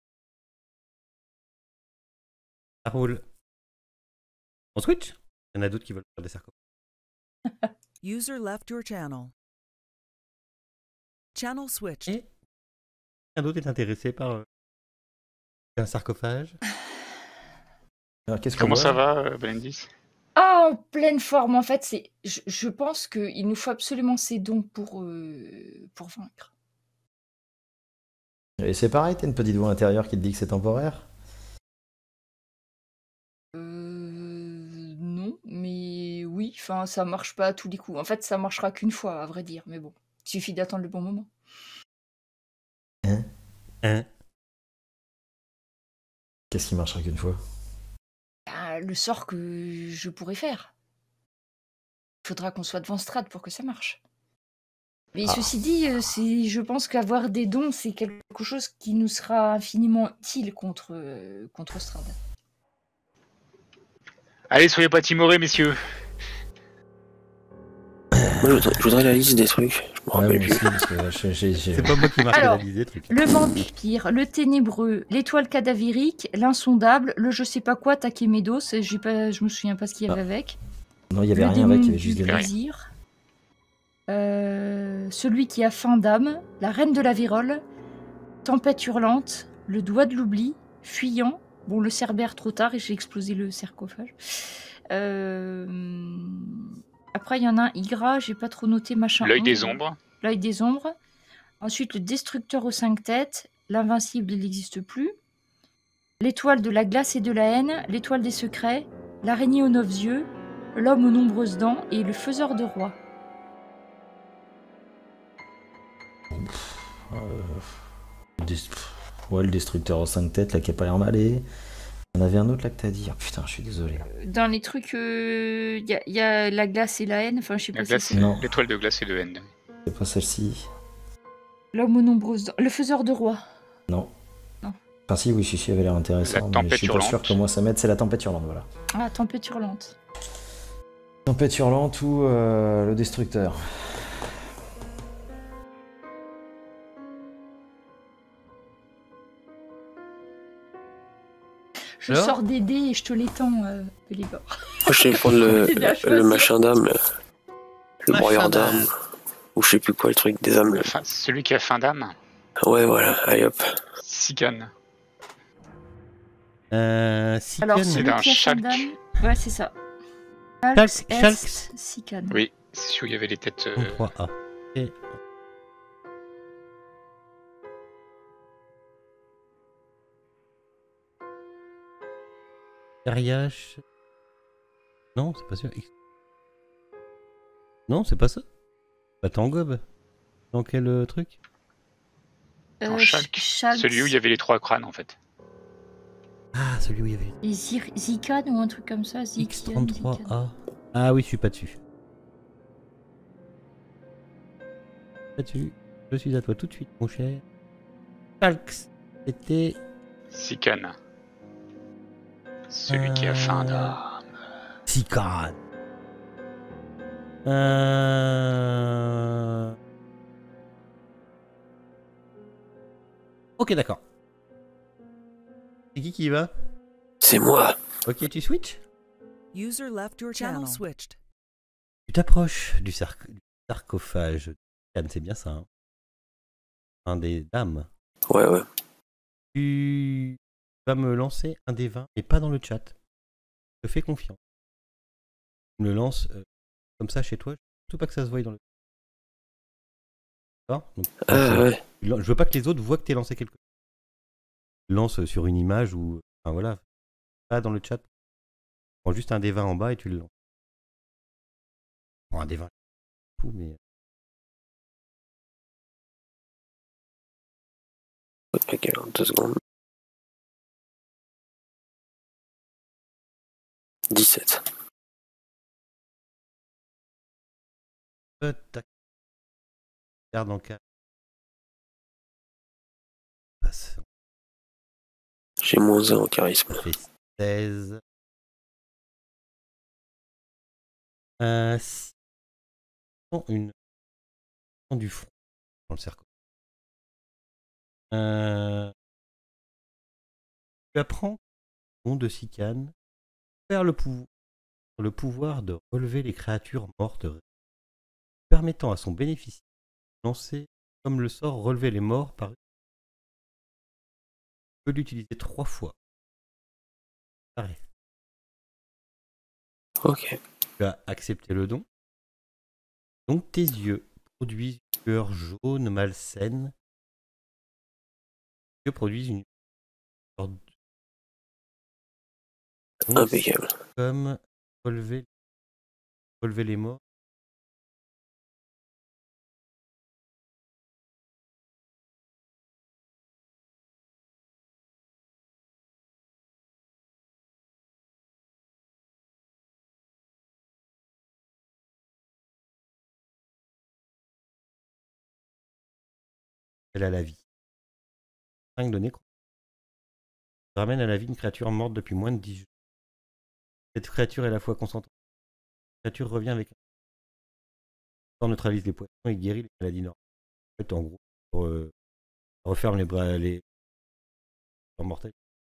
Ça roule. On switch? Il y en a d'autres qui veulent faire des sarcophages. User left your channel. Channel switched. Et quelqu'un d'autre est intéressé par euh, un sarcophage? Alors, qu'est-ce qu'on Comment voit, ça là va, euh, Blendis? Ah, en pleine forme, en fait, c'est. Je, je pense qu'il nous faut absolument ces dons pour, euh, pour vaincre. Et c'est pareil, t'as une petite voix intérieure qui te dit que c'est temporaire. Euh. Non, mais oui, enfin, ça marche pas à tous les coups. En fait, ça marchera qu'une fois, à vrai dire, mais bon. Il suffit d'attendre le bon moment. Hein? Hein? Qu'est-ce qui marchera qu'une fois? Ah, le sort que je pourrais faire. Il faudra qu'on soit devant Strad pour que ça marche. Mais Ah. ceci dit, euh, c'est, je pense qu'avoir des dons, c'est quelque chose qui nous sera infiniment utile contre, euh, contre Strad. Allez, soyez pas timorés, messieurs. Moi, je voudrais, je voudrais la liste des trucs. Je me Ouais, rappelle moi plus. aussi, parce que j'ai- j'ai- j'ai- C'est pas moi qui marque Alors, la liste des trucs. Le vampire, le ténébreux, l'étoile cadavérique, l'insondable, le je sais pas quoi, Takemedos, j'ai pas, je me souviens pas ce qu'il y avait Ah. avec. Non, il y avait Le rien démon avec, il y avait du juste des noms. plaisir. Euh, celui qui a faim d'âme, la reine de la vérole, tempête hurlante, le doigt de l'oubli, fuyant, bon le cerbère trop tard et j'ai explosé le sarcophage. Euh, Après il y en a un Igra, j'ai pas trop noté machin. L'œil des ombre. ombres. L'œil des ombres. Ensuite le destructeur aux cinq têtes, l'invincible il n'existe plus. L'étoile de la glace et de la haine, l'étoile des secrets, l'araignée aux neuf yeux, l'homme aux nombreuses dents et le faiseur de rois. Euh, le des- Ouais, le destructeur aux cinq têtes, là, qui a pas l'air mal. Et il y en avait un autre, là, que t'as dit. Ah, putain, je suis désolé. Dans les trucs, il euh, y, y a la glace et la haine, enfin je sais La pas si glace, c'est Non. l'étoile de glace et de haine. C'est pas celle-ci. l'homme aux nombreuses dents. Le faiseur de rois. Non. Non. Enfin, si, oui, si, si, elle avait l'air La intéressant. Mais je tempête suis pas hurlante. sûr que moi ça m'aide, c'est la tempête hurlante, voilà. Ah, tempête hurlante. Tempête hurlante ou euh, le destructeur. Je Alors sors des dés et je te l'étends, euh, Belébor. Moi, je vais prendre le, Il a le choisi. machin d'âme, le, le Machin broyeur d'âme. d'âme, ou je sais plus quoi, le truc des âmes. Le fin- celui qui a faim d'âme. Ouais, voilà, allez hop. Sigan. Euh, Sikan. Alors, c'est celui un qui a faim Shalk. d'âme. Ouais, c'est ça. Shalk- Est, Shalks. Sikan. Oui, c'est celui où il y avait les têtes. euh, trois A. Et... Ariash. Non, c'est pas sûr. Non, c'est pas ça. Pas Tangob. Dans quel euh, truc? en Euh, Shalk. Shalks Celui où il y avait les trois crânes en fait. Ah, celui où il y avait et Zir- Zikan ou un truc comme ça. X Zikian, trente-trois Zikan. A. Ah oui, je suis pas dessus. Pas dessus. Je suis à toi tout de suite, mon cher. Shalks. C'était... Sikan. Celui qui a faim Euh, d'âme. Sikan. Euh... Ok, d'accord. C'est qui qui y va? C'est moi. Ok, tu switch. User left your channel. Switched. Tu t'approches du, sarc- du sarcophage. Sikan, c'est bien ça. Hein, un des dames. Ouais, ouais. Tu vas me lancer un des vingt, mais pas dans le chat. Je te fais confiance. Tu me le lances euh, comme ça chez toi. Je veux surtout pas que ça se voie dans le. D'accord. Donc, Ah ouais. je veux pas que les autres voient que tu as lancé quelque chose. Lance sur une image ou. Enfin voilà. Pas dans le chat. Prends juste un dé vingt en bas et tu le lances. Prends un dé vingt. Fou, mais. Ok, alors deux secondes. dix-sept. Euh, tac. Garde en cas. Passe. J'ai moins un en charisme. Ça fait seize. Euh, si- une du front dans le cercle. Euh, tu apprends au nom de Sican faire le, pou- le pouvoir de relever les créatures mortes, permettant à son bénéficiaire de lancer comme le sort relever les morts par une. Tu peux l'utiliser trois fois. Pareil. Ok. Tu as accepté le don. Donc tes yeux produisent une lueur jaune malsaine. Tes yeux produisent une lueur de- Donc, Impeccable. comme relever, relever les morts. Elle a la vie. cinq de nécro. Ramène à la vie une créature morte depuis moins de dix jours. Cette créature est à la fois concentrée. La créature revient avec un sort neutralise les poissons et guérit les maladies normales. En fait, en gros, pour, euh, referme les bras, les mortels.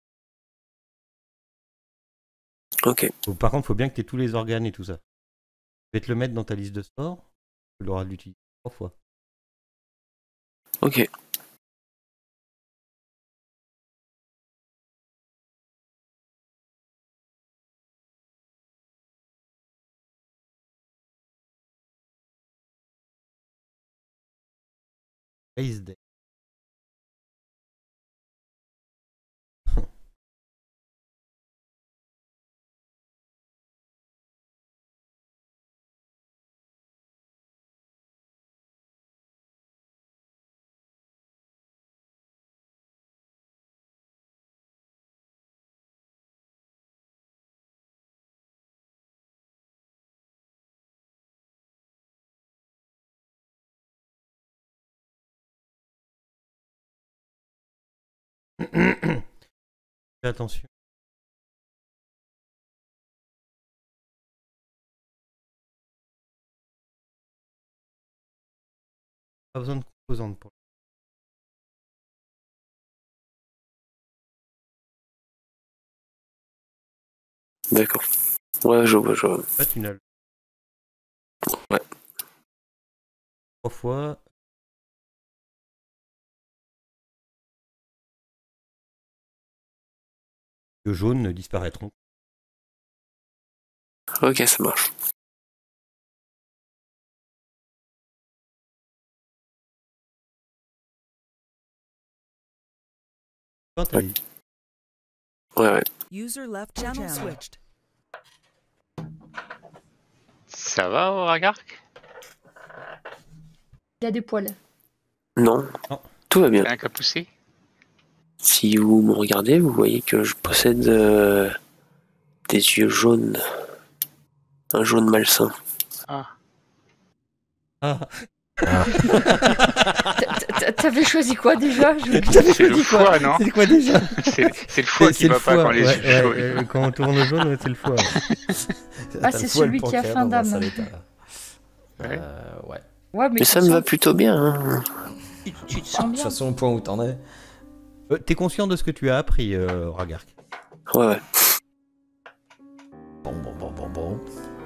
Ok. Donc, par contre, il faut bien que tu aies tous les organes et tout ça. Je vais te le mettre dans ta liste de sorts. Tu l'auras de l'utiliser trois fois. Ok. Raise Day. Fais attention. Pas besoin de composantes pour. D'accord. Ouais, je vois, je vois. En fait, une al- Ouais. Trois fois. Les jaunes disparaîtront. Ok, ça marche. Quand t'as Ouais. Ouais, ouais. User left channel switched. Ça va, Oragark? Il a des poils. Non. Non. Tout va bien. T'as un cas poussé? Si vous me regardez, vous voyez que je possède euh, des yeux jaunes. Un jaune malsain. Ah. Ah. T'a- T'avais choisi quoi déjà? Je- T'avais C'est le choisi quoi foie, non? C'est quoi déjà? C'est c'est le foie C'est- qui c'est le va pas foie, quand les ouais, yeux ouais, jaunes. euh, quand on tourne jaune, ouais, c'est le foie. Ouais. Ah, T'as c'est le foie et le celui qui a pancréas faim dans un d'âme. sale état. Ouais. Euh, ouais. Ouais, mais, Mais tu ça te me va sens- plutôt bien. Hein. tu, tu te De sens toute bien. façon, au point où t'en es. Euh, T'es conscient de ce que tu as appris, euh, Ragark? Ouais, ouais. Bon, bon, bon, bon, bon.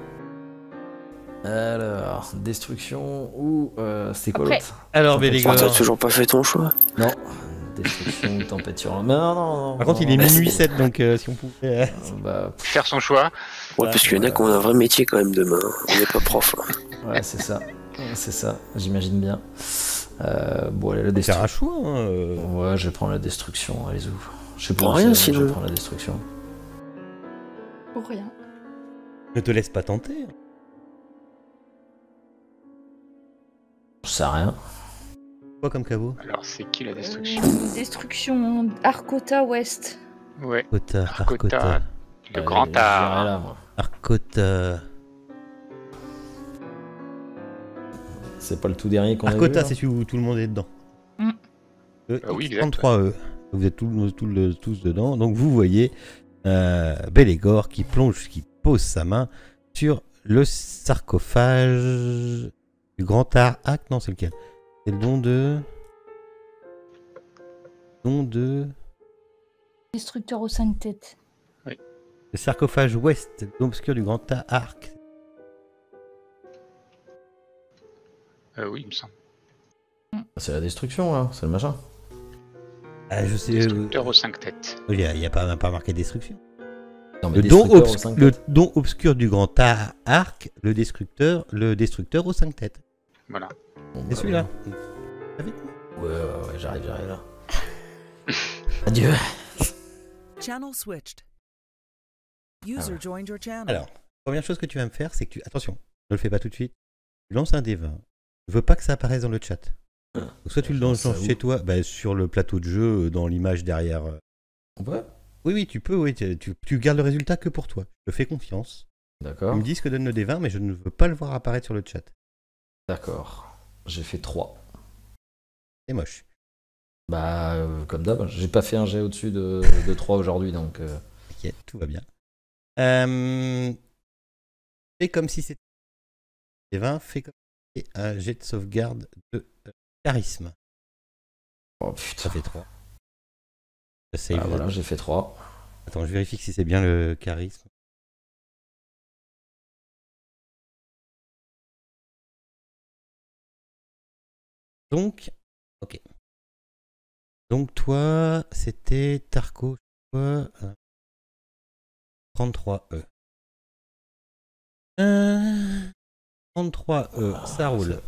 Alors, destruction ou euh, c'est quoi Après- l'autre? Alors, Oh, Bélégor. t'as toujours pas fait ton choix. Non, Destruction ou tempête sur un. Mais non, non, non. Par contre, il est minuit sept, donc euh, si on pouvait. euh, Bah, Faire son choix. Ouais, parce qu'il y en a qui ont un vrai métier quand même demain. On n'est pas prof. Hein. ouais, c'est ça. C'est ça, j'imagine bien. Euh, bon, allez, la Faire un destruction. choix. Hein, euh. Ouais, je vais prendre la destruction, allez-y. Je sais Pour pas, rien, c'est- je vais sinon. prendre la destruction. Pour rien. Ne te laisse pas tenter. Je sais rien. Quoi comme caveau? Alors, c'est qui la destruction Euh, destruction Arcota Ouest. Ouais. Arcota, Arcota, Arcota, le Allez, grand j'irai art. là, moi. Arcota. C'est pas le tout dernier qu'on a vu. Arcota, là c'est celui où tout le monde est dedans. Mm. Le Ah oui, X exact. trente-trois E. Vous êtes tous, tous, le- tous dedans. Donc vous voyez euh, Belégor qui plonge, qui pose sa main sur le sarcophage du grand art. Ah non, c'est lequel? C'est le don de. Don de. Destructeur aux cinq têtes. Le sarcophage ouest, le don obscur du grand arc. Euh, oui, il me semble. C'est la destruction, là, c'est le machin. Ah, je sais. Destructeur aux cinq têtes. Il n'y a, il y a pas, pas marqué destruction. Non, mais Le don, destructeur aux obsc- cinq le têtes. don obscur du grand ar- arc, le destructeur, le destructeur aux cinq têtes. Voilà. Bon, C'est bah, celui-là. Ouais, ouais, ouais, j'arrive, j'arrive là. Adieu. Channel switched. User joined your channel. Alors, première chose que tu vas me faire, c'est que tu. Attention, ne le fais pas tout de suite. Tu lances un dé vingt. Je veux pas que ça apparaisse dans le chat. Donc, soit tu le lances Ça où chez toi, bah, sur le plateau de jeu, dans l'image derrière. On peut? Oui, oui, tu peux, oui. Tu, tu- tu gardes le résultat que pour toi. Je te fais confiance. D'accord. Tu me dis ce que donne le dé vingt, mais je ne veux pas le voir apparaître sur le chat. D'accord. J'ai fait trois. C'est moche. Bah, euh, comme d'hab, j'ai pas fait un jet au-dessus de, de trois aujourd'hui, donc... euh, T'inquiète, tout va bien. Euh... Fais comme si c'était dé vingt, fais comme si c'était un jet de sauvegarde de euh, charisme. Oh Ça putain. fait trois. Je save. Ah, voilà, j'ai fait trois. Attends, je vérifie si c'est bien le charisme. Donc, ok. Donc toi, c'était Tarko, toi, euh, trente-trois E. Euh, trente-trois E, ça roule.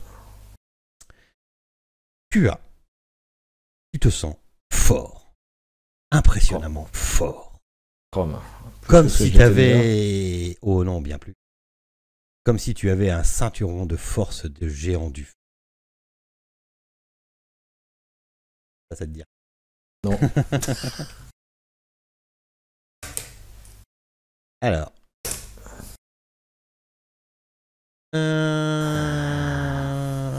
Tu as, tu te sens fort, impressionnamment fort. Chrome. Comme Plus que si je tu l'étais avais... Oh non, bien plus. Comme si tu avais un ceinturon de force de géant du feu. Ça, ça te dit. Non. Alors. Euh...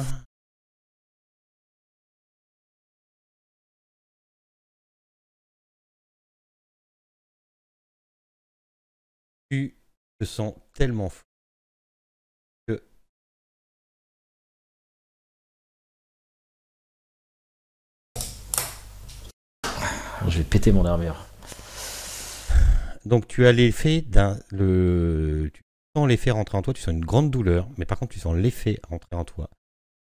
Tu te sens tellement fou que Je vais péter mon armure. donc tu as l'effet d'un le tu sens l'effet rentrer en toi, tu sens une grande douleur, mais par contre tu sens l'effet rentrer en toi.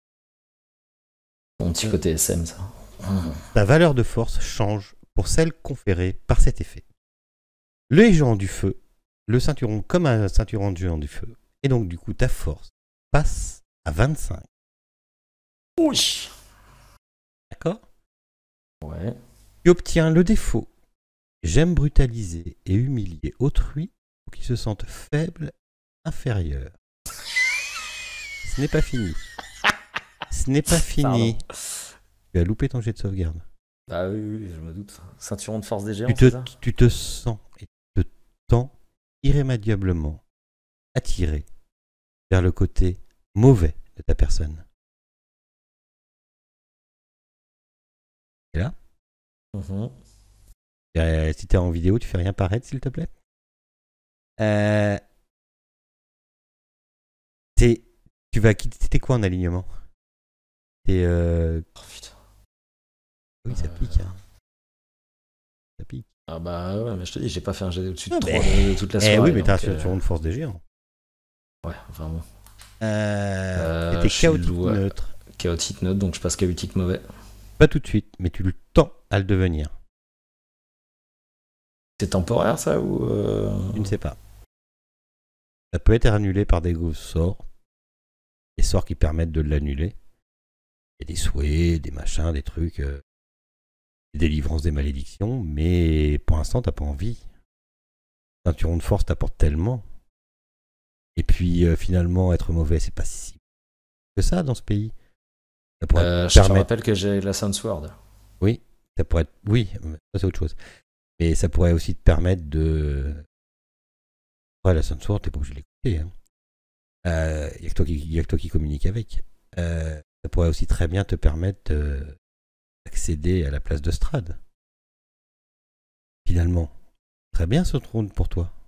Mon petit côté S M, ça. Ta valeur de force change pour celle conférée par cet effet. Le géant du feu, le ceinturon comme un ceinturon de géant du feu, et donc du coup ta force passe à vingt-cinq. Oui. D'accord? Ouais. Tu obtiens le défaut. J'aime brutaliser et humilier autrui pour qu'ils se sentent faibles, inférieurs. Ce n'est pas fini. Ce n'est pas fini. Pardon. Tu as loupé ton jet de sauvegarde. Ah oui, oui, je me doute. Ceinturon de force des géants, Tu c'est te, ça? tu te sens et tu te sens irrémédiablement attiré vers le côté mauvais de ta personne. Et là, Mhm. euh, si tu es en vidéo, tu fais rien paraître, s'il te plaît. Euh, t'es- tu vas quitter. T'es quoi en alignement? T'es. Euh... Oh putain. Oui, ça Euh, pique. Hein. Ça pique. Ah bah ouais, mais je te dis, j'ai pas fait un jet au-dessus de Ah, trois mais- de toute la Eh soirée. oui, mais t'as un donc, euh, ceinturon de force des géants. Ouais, enfin bon. Euh, Euh, C'était je suis chaotique loin. neutre. Chaotique note, donc je passe chaotique mauvais. Pas tout de suite, mais tu le tends à le devenir. C'est temporaire ça ou euh... Tu ne sais pas. Ça peut être annulé par des gros sorts. Des sorts qui permettent de l'annuler. Il y a des souhaits, des machins, des trucs. Euh, des délivrances, des malédictions. Mais pour l'instant, t'as pas envie. Ceinturon de force t'apporte tellement. Et puis euh, finalement, être mauvais, c'est pas si que ça dans ce pays. Ça pourrait euh, te Je te permettre... rappelle que j'ai la Sound Sword. Oui, ça pourrait être... Oui, ça c'est autre chose. Mais ça pourrait aussi te permettre de... Ouais, la Sound Sword, t'es pas obligé de l'écouter. Hein. Euh, y a que toi qui, y a que toi qui communique avec. Euh, ça pourrait aussi très bien te permettre euh, d'accéder à la place de Strad. Finalement. Très bien ce trône pour toi.